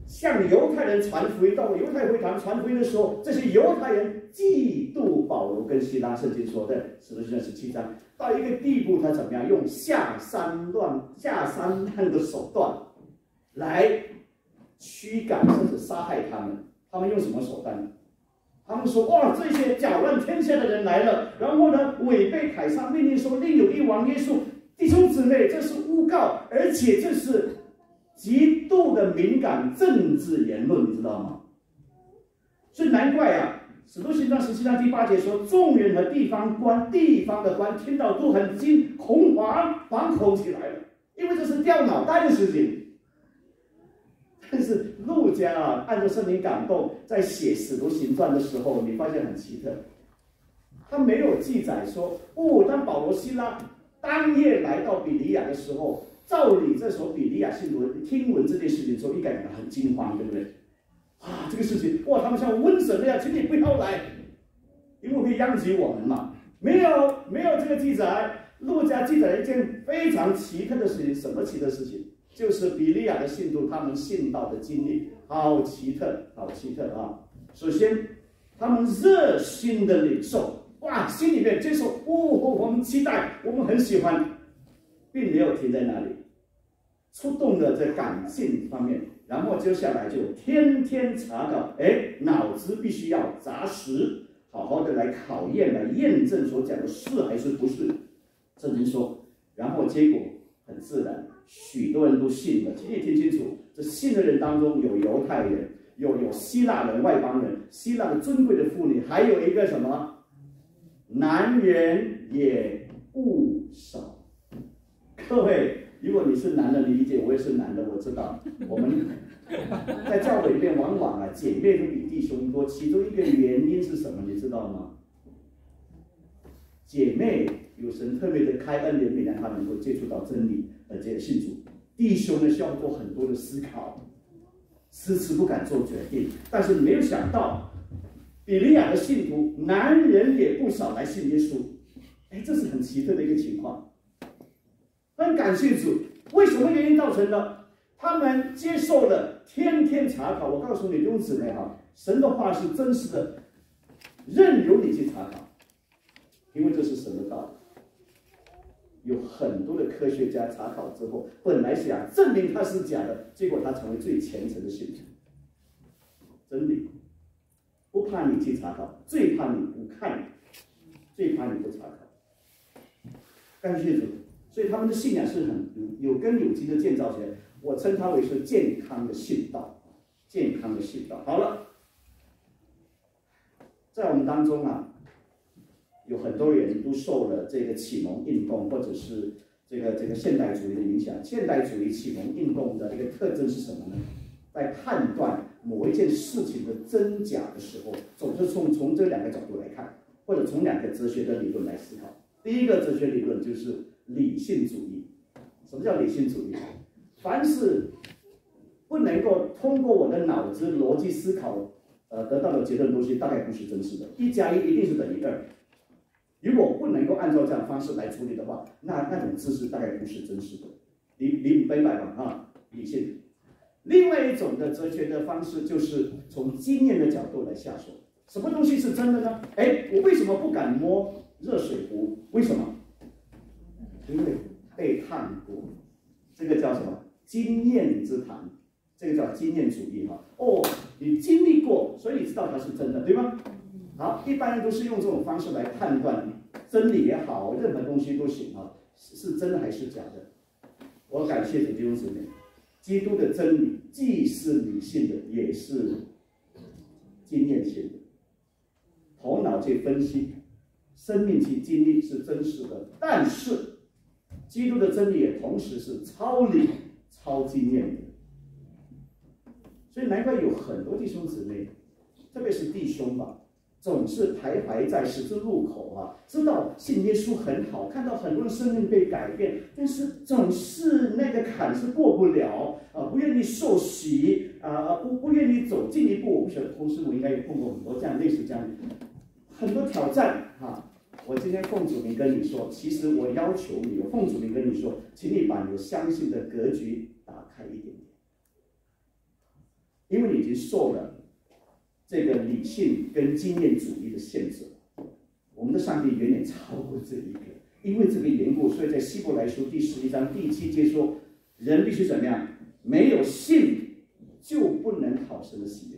向犹太人传福音，到犹太会堂传福音的时候，这些犹太人嫉妒保罗跟希拉，圣经说的《使徒行传》十七章，到一个地步，他怎么样？用下三乱、下三滥的手段来驱赶甚至杀害他们。他们用什么手段？他们说：哇，这些搅乱天下的人来了，然后呢，违背凯撒命令说另有一王耶稣。弟兄姊妹，这是诬告，而且这是极度的敏感政治言论，你知道吗？所以难怪啊，《使徒行传》十七章第八节说，众人和地方官、地方的官听到都很惊恐慌，惶恐起来了，因为这是掉脑袋的事情。但是路加啊，按照圣灵感动，在写《使徒行传》的时候，你发现很奇特，他没有记载说，哦，当保罗、希拉当夜来到比利亚的时候，照理这时候比利亚信徒听闻这件事情之后，应该感到很惊慌，对不对？啊，这个事情，哇，他们像瘟神那样，请你不要来，因为会殃及我们嘛。没有，没有这个记载。路加记载一件非常奇特的事情，什么奇特的事情？就是比利亚的信徒他们信道的经历，好奇特，好奇特啊！首先，他们热心的领受，哇，心里面接受，哦，我们期待，我们很喜欢，并没有停在那里，触动了这感性方面，然后接下来就天天查考，哎，脑子必须要扎实，好好的来考验、来验证所讲的是还是不是。圣经说，然后结果很自然，许多人都信了。请你听清楚，这信的人当中有犹太人，有有希腊人、外邦人，希腊的尊贵的妇女，还有一个什么？男人也不少。各位，如果你是男的，你理解我也是男的，我知道我们在教会里面往往啊，姐妹都比弟兄多，其中一个原因是什么？你知道吗？姐妹有神特别的开恩怜悯，让他能够接触到真理，而且信主。弟兄呢需要做很多的思考，迟迟不敢做决定。但是没有想到，比利亚的信徒，男人也不少来信耶稣。哎，这是很奇特的一个情况。很感谢主，为什么原因造成的？他们接受了天天查考。我告诉你，弟兄姊妹哈，神的话是真实的，任由你去查考。因为这是神的道理，有很多的科学家查考之后，本来想证明它是假的，结果他成为最虔诚的信徒。真理不怕你去查考，最怕你不看，最怕你不查考。感谢主，所以他们的信仰是很有有根有基的建造起来。我称它为是健康的信道，健康的信道。好了，在我们当中啊。有很多人都受了这个启蒙运动，或者是这个这个现代主义的影响。现代主义启蒙运动的一个特征是什么呢？在判断某一件事情的真假的时候，总是从从这两个角度来看，或者从两个哲学的理论来思考。第一个哲学理论就是理性主义。什么叫理性主义？凡是不能够通过我的脑子逻辑思考，呃，得到的结论东西，大概不是真实的。一加一一定是等于二。如果不能够按照这样的方式来处理的话，那那种知识大概不是真实的。你你明白吧？啊，理性。另外一种的哲学的方式就是从经验的角度来下手。什么东西是真的呢？哎，我为什么不敢摸热水壶？为什么？因为被烫过。这个叫什么？经验之谈。这个叫经验主义哈。哦，你经历过，所以你知道它是真的，对吗？好，一般人都是用这种方式来判断真理也好，任何东西都行啊，是真的还是假的？我感谢主弟兄姊妹，基督的真理既是理性的，也是经验性的，头脑去分析，生命去经历是真实的，但是基督的真理也同时是超理、超经验的。所以难怪有很多弟兄姊妹，特别是弟兄吧。总是徘徊在十字路口啊，知道信耶稣很好，看到很多人生命被改变，但是总是那个坎是过不了啊，不愿意受洗啊，不不愿意走进一步。我不晓得同时我应该也碰过很多这样类似这样很多挑战啊。我今天奉主名跟你说，其实我要求你，我奉主名跟你说，请你把你的相信的格局打开一点点。 因为你已经受了这个理性跟经验主义的限制。我们的上帝远远超过这一个，因为这个缘故，所以在希伯来书第十一章第七节说，人必须怎么样？没有信就不能讨神的喜悦。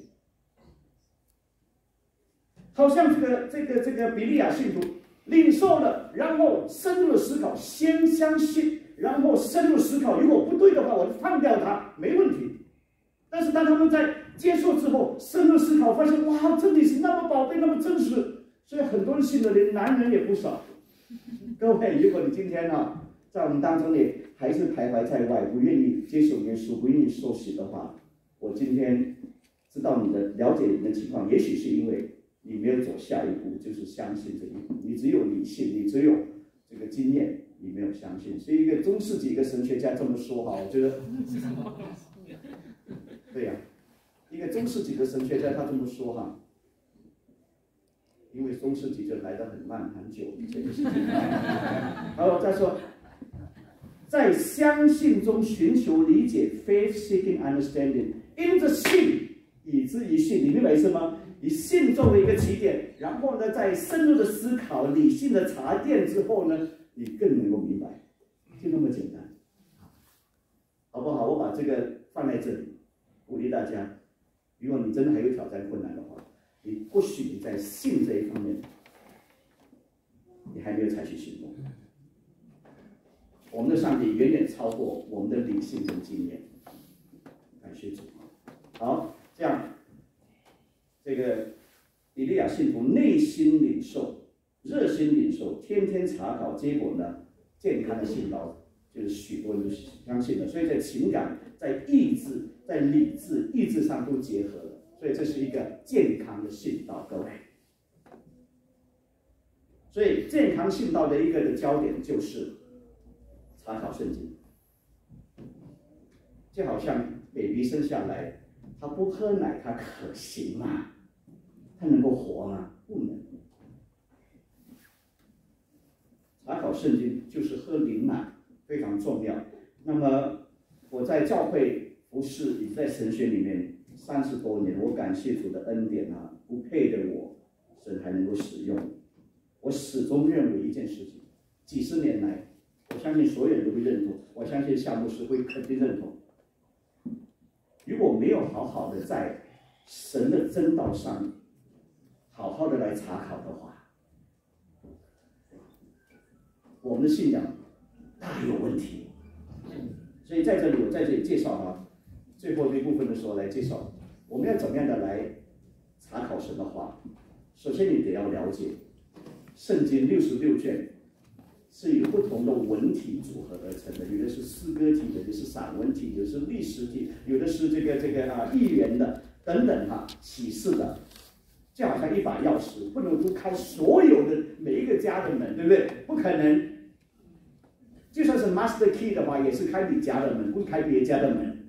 好像这个这个这个比利亚信徒领受了，然后深入的思考，先相信，然后深入思考，如果不对的话，我就放掉它，没问题。但是当他们在接受之后，深入思考，发现哇，真理是那么宝贝，那么真实，所以很多人信的连男人也不少。各位，如果你今天呢、啊，在我们当中你还是徘徊在外，不愿意接受耶稣，不愿意受洗的话，我今天知道你的了解你的情况，也许是因为你没有走下一步，就是相信这一步。你只有理性，你只有这个经验，你没有相信。所以一个中世纪一个神学家这么说哈，我觉得，对呀、啊，一个中世纪的神学家他这么说哈，因为中世纪就来得很慢很久以前的事情。然后再说，在相信中寻求理解 ，faith seeking understanding， 因着信以至于信，你明白意思吗？以信作为一个起点，然后呢，在深入的思考、理性的查验之后呢，你更能够明白，就那么简单，好不好？我把这个放在这里，鼓励大家。如果你真的还有挑战困难的话，你或许你在信这一方面，你还没有采取行动。我们的上帝远远超过我们的理性跟经验，感谢主。好，这样。这个以利亚信徒内心领受、热心领受、天天查考，结果呢，健康的信道就是许多人都相信了，所以在情感、在意志、在理智、意志上都结合了，所以这是一个健康的信道，各位。所以健康信道的一个的焦点就是查考圣经，就好像 baby 生下来，他不喝奶，他可行吗？他能够活吗？不能。查考圣经就是喝灵奶，非常重要。那么我在教会服侍，也在神学里面三十多年，我感谢主的恩典啊，不配的我，神还能够使用。我始终认为一件事情，几十年来，我相信所有人都会认同，我相信夏牧师会肯定认同。如果没有好好的在神的真道上，好好的来查考的话，我们的信仰大有问题。所以在这里，我在这里介绍啊，最后这一部分的时候来介绍，我们要怎么样的来查考神的话。首先，你得要了解，圣经六十六卷是由不同的文体组合而成的，有的是诗歌体，有的是散文体，有的是历史体，有的是这个这个啊寓言的等等哈、啊，启示的。就好像一把钥匙，不能够开所有的每一个家的门，对不对？不可能。就算是 master key 的话，也是开你家的门，不是开别家的门。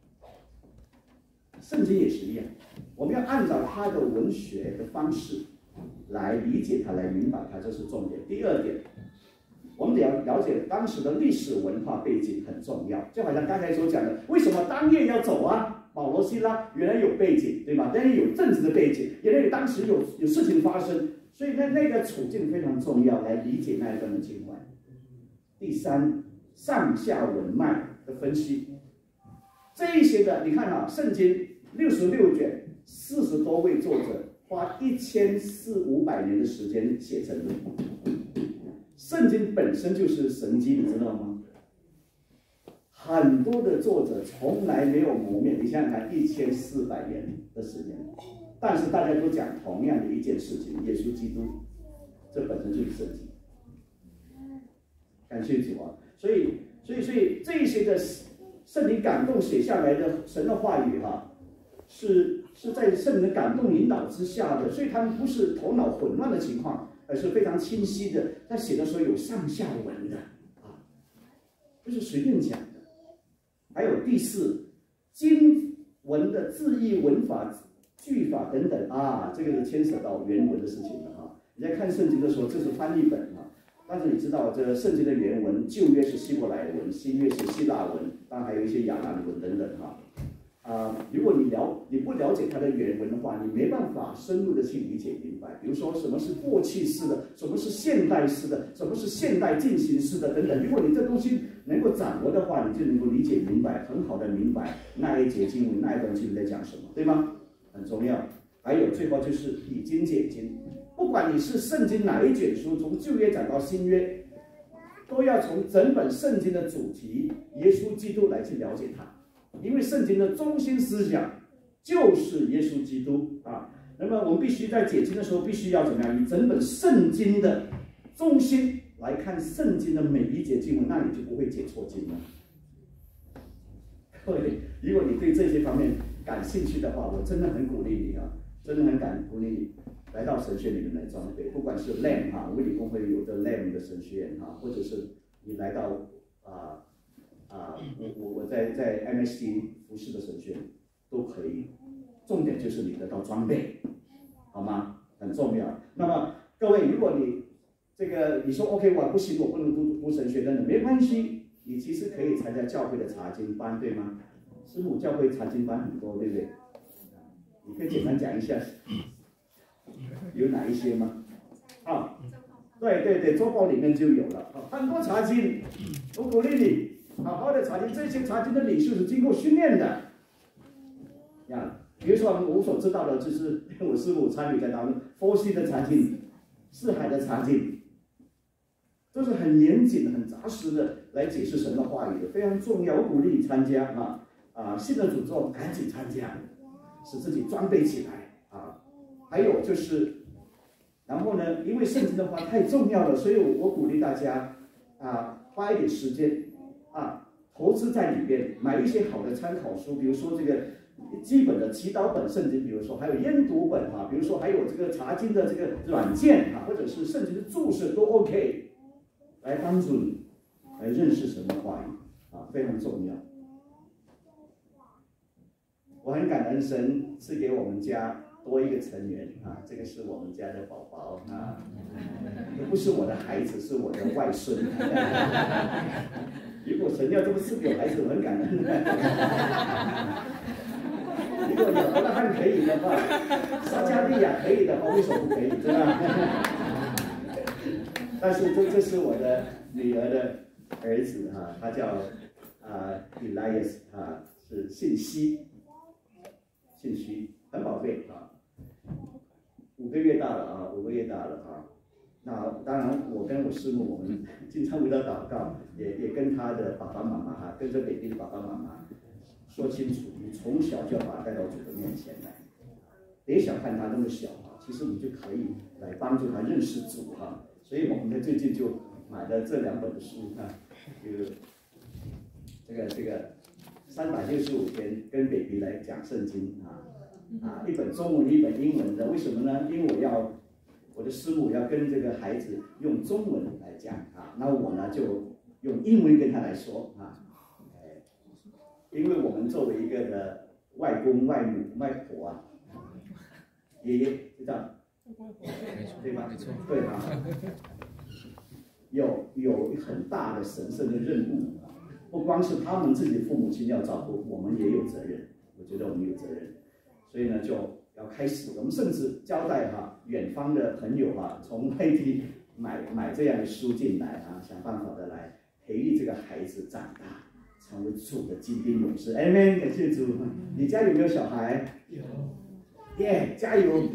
圣经也是一样，我们要按照它的文学的方式来理解它，来明白它，这是重点。第二点，我们得要了解当时的历史文化背景很重要，就好像刚才所讲的，为什么当夜要走啊？保罗、西拉原来有背景，对吧？原来有政治的背景，原来有当时有有事情发生，所以那那个处境非常重要，来理解那一段的经文。第三，上下文脉的分析，这一些的，你看啊，圣经六十六卷，四十多位作者花一千四五百年的时间写成的。圣经本身就是神经，你知道吗？很多的作者从来没有谋面，你想想看，一千四百年的时间，但是大家都讲同样的一件事情：耶稣基督，这本身就是圣经。感谢主啊！所以，所以，所以这一些的圣灵感动写下来的神的话语哈、啊，是是在圣灵的感动引导之下的，所以他们不是头脑混乱的情况，而是非常清晰的。他写的时候有上下文的啊，不是随便讲的。还有第四，经文的字义、文法、句法等等啊，这个是牵扯到原文的事情了啊。你在看圣经的时候，这是翻译本啊，但是你知道，这圣经的原文，旧约是希伯来文，新约是希腊文，当然还有一些亚兰文等等哈。 啊、呃，如果你了你不了解它的原文的话，你没办法深入的去理解明白。比如说什么是过去式的，什么是现代式的，什么是现代进行式的等等。如果你这东西能够掌握的话，你就能够理解明白，很好的明白那一节经文那一段经文在讲什么，对吗？很重要。还有最后就是以经解经，不管你是圣经哪一卷书，从旧约讲到新约，都要从整本圣经的主题耶稣基督来去了解它。因为圣经的中心思想就是耶稣基督啊，那么我们必须在解经的时候，必须要怎么样？以整本圣经的中心来看圣经的每一节经文，那你就不会解错经了。各位，如果你对这些方面感兴趣的话，我真的很鼓励你啊，真的很感鼓励你来到神学里面来装备，不管是 L A M 哈，卫理公会有的 L A M 的神学院哈，或者是你来到啊。啊，我我我在在 M S T 服侍的神学都可以，重点就是你得到装备，好吗？很重要。那么各位，如果你这个你说 OK， 我不行，我不能读读神学等等，没关系，你其实可以参加教会的查经班，对吗？师母教会查经班很多，对不对？你可以简单讲一下，有哪一些吗？啊，对对对，周报里面就有了，很多查经，我鼓励你。好好的查经，这些查经的领袖是经过训练的，呀，比如说我所知道的，就是我师父参与在当中，佛系的查经、四海的查经，都是很严谨、很扎实的来解释神的话语的，非常重要。我鼓励你参加啊啊，信了主之后赶紧参加，使自己装备起来啊。还有就是，然后呢，因为圣经的话太重要了，所以我我鼓励大家啊，花一点时间。啊，投资在里边，买一些好的参考书，比如说这个基本的祈祷本圣经，比如说还有研读本啊，比如说还有这个查经的这个软件啊，或者是圣经的注释都 OK， 来帮助你来认识神的话语啊，非常重要。我很感恩神赐给我们家多一个成员啊，这个是我们家的宝宝啊，也不是我的孩子，是我的外孙。如果神要这么赐给我孩子，我很感恩。如果亚伯拉罕可以的话，撒迦利亚可以的话，为什么不可以？对吧？但是这这是我的女儿的儿子哈、啊，他叫啊 Elias 啊，是信息，信息很宝贝啊，五个月大了啊，五个月大了啊。那当然，我跟我师母，我们经常为他祷告，也也跟他的爸爸妈妈哈，跟着 baby 的爸爸妈妈说清楚，你从小就要把他带到主的面前来，别小看他那么小啊，其实你就可以来帮助他认识主哈。所以我们在最近就买了这两本书啊，就这个这个三百六十五天跟 baby 来讲圣经啊啊，一本中文一本英文的，为什么呢？因为我要。我的师母要跟这个孩子用中文来讲啊，那我呢就用英文跟他来说啊，哎，因为我们作为一个的外公外母外婆啊，爷爷知道，对吧？对啊，有有很大的神圣的任务啊，不光是他们自己父母亲要照顾，我们也有责任。我觉得我们有责任，所以呢就。要开始，我们甚至交代哈、啊、远方的朋友啊，从外地买买这样的书进来啊，想办法的来培育这个孩子长大，成为主的精兵勇士。Amen， 感谢主。你家有没有小孩？有。耶， yeah, 加油！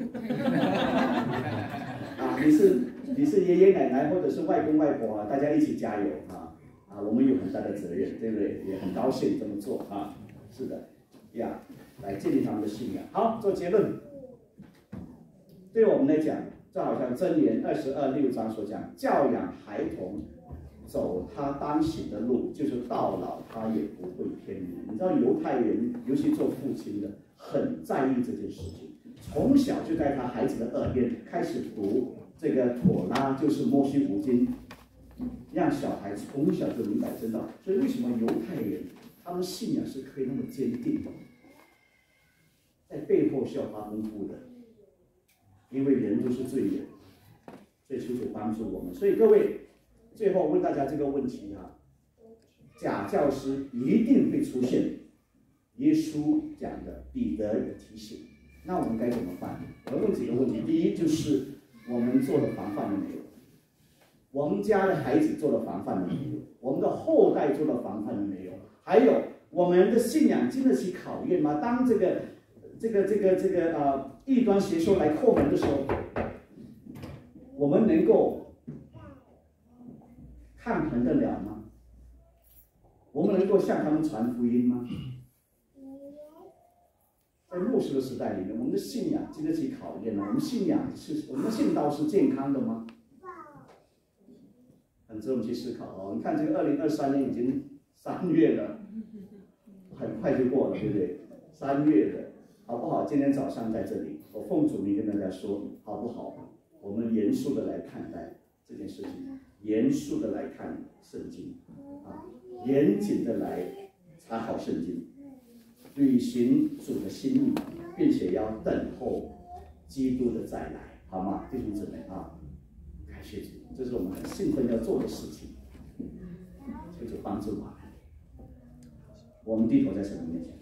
啊，你是你是爷爷奶奶或者是外公外婆啊，大家一起加油啊！啊，我们有很大的责任，对不对？也很高兴这么做啊。是的，呀。来建立他们的信仰。好，做结论。对我们来讲，就好像箴言二十二六章所讲，教养孩童走他当行的路，就是到老他也不会偏离。你知道犹太人，尤其做父亲的，很在意这件事情，从小就在他孩子的耳边开始读这个妥拉，就是摩西五经，让小孩从小就明白真道。所以为什么犹太人他们信仰是可以那么坚定的？在背后是要发功夫的，因为人都是罪人，所以求主帮助我们。所以各位，最后问大家这个问题啊：假教师一定会出现， 耶稣讲的，彼得也提醒。那我们该怎么办？我问几个问题。第一就是我们做了防范了没有？我们家的孩子做了防范了没有？我们的后代做了防范了没有？还有我们的信仰经得起考验吗？当这个这个这个这个呃异端邪说来叩门的时候，我们能够抗衡得了吗？我们能够向他们传福音吗？在末世的时代里面，我们的信仰经得起考验吗？我们信仰是我们的信道是健康的吗？很值得我们去思考哦。你看这个二零二三年已经三月了，很快就过了，对不对？三月了，好不好？今天早上在这里，我奉主名跟大家说，好不好？我们严肃的来看待这件事情，严肃的来看圣经，啊，严谨的来查考圣经，履行主的心意，并且要等候基督的再来，好吗？弟兄姊妹啊，感谢主，这是我们很兴奋要做的事情，求主帮助我们。我们低头在神的面前。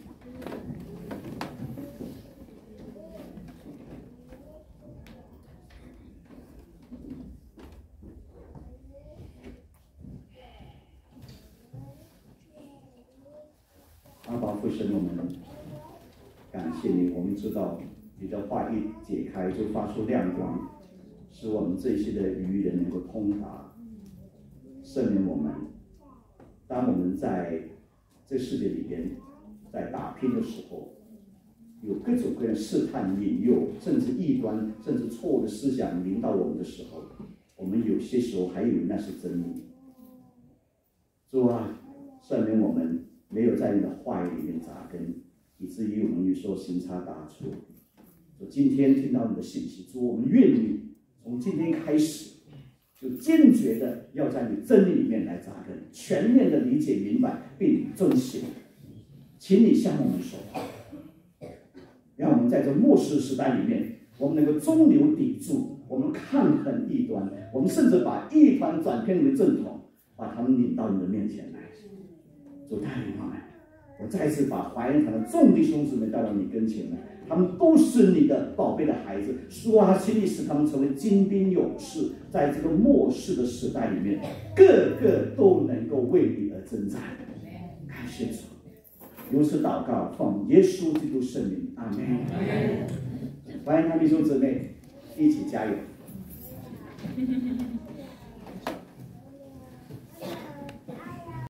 阿爸父神，我们感谢你，我们知道你的话一解开就发出亮光，使我们这些的愚人能够通达。圣灵我们，当我们在这世界里边在打拼的时候，有各种各样的试探、引诱，甚至异端，甚至错误的思想领导我们的时候，我们有些时候还以为那是真理。主啊，圣灵我们没有在你的话语里面扎根，以至于我们有时候行差踏错。主，今天听到你的信息，主，我们愿意从今天开始，就坚决的要在你真理里面来扎根，全面的理解明白并遵行。请你向我们说话，让我们在这末世时代里面，我们能够中流砥柱，我们抗衡异端，我们甚至把异端转变为正统，把他们领到你的面前来。主带领他们，我再次把华严堂的众弟兄姊妹带到你跟前来，他们都是你的宝贝的孩子。主啊，请你使他们成为精兵勇士，在这个末世的时代里面，个个都能够为你而征战。感谢主，如此祷告，奉耶稣基督圣名，阿门。欢迎他弟兄姊妹一起加油。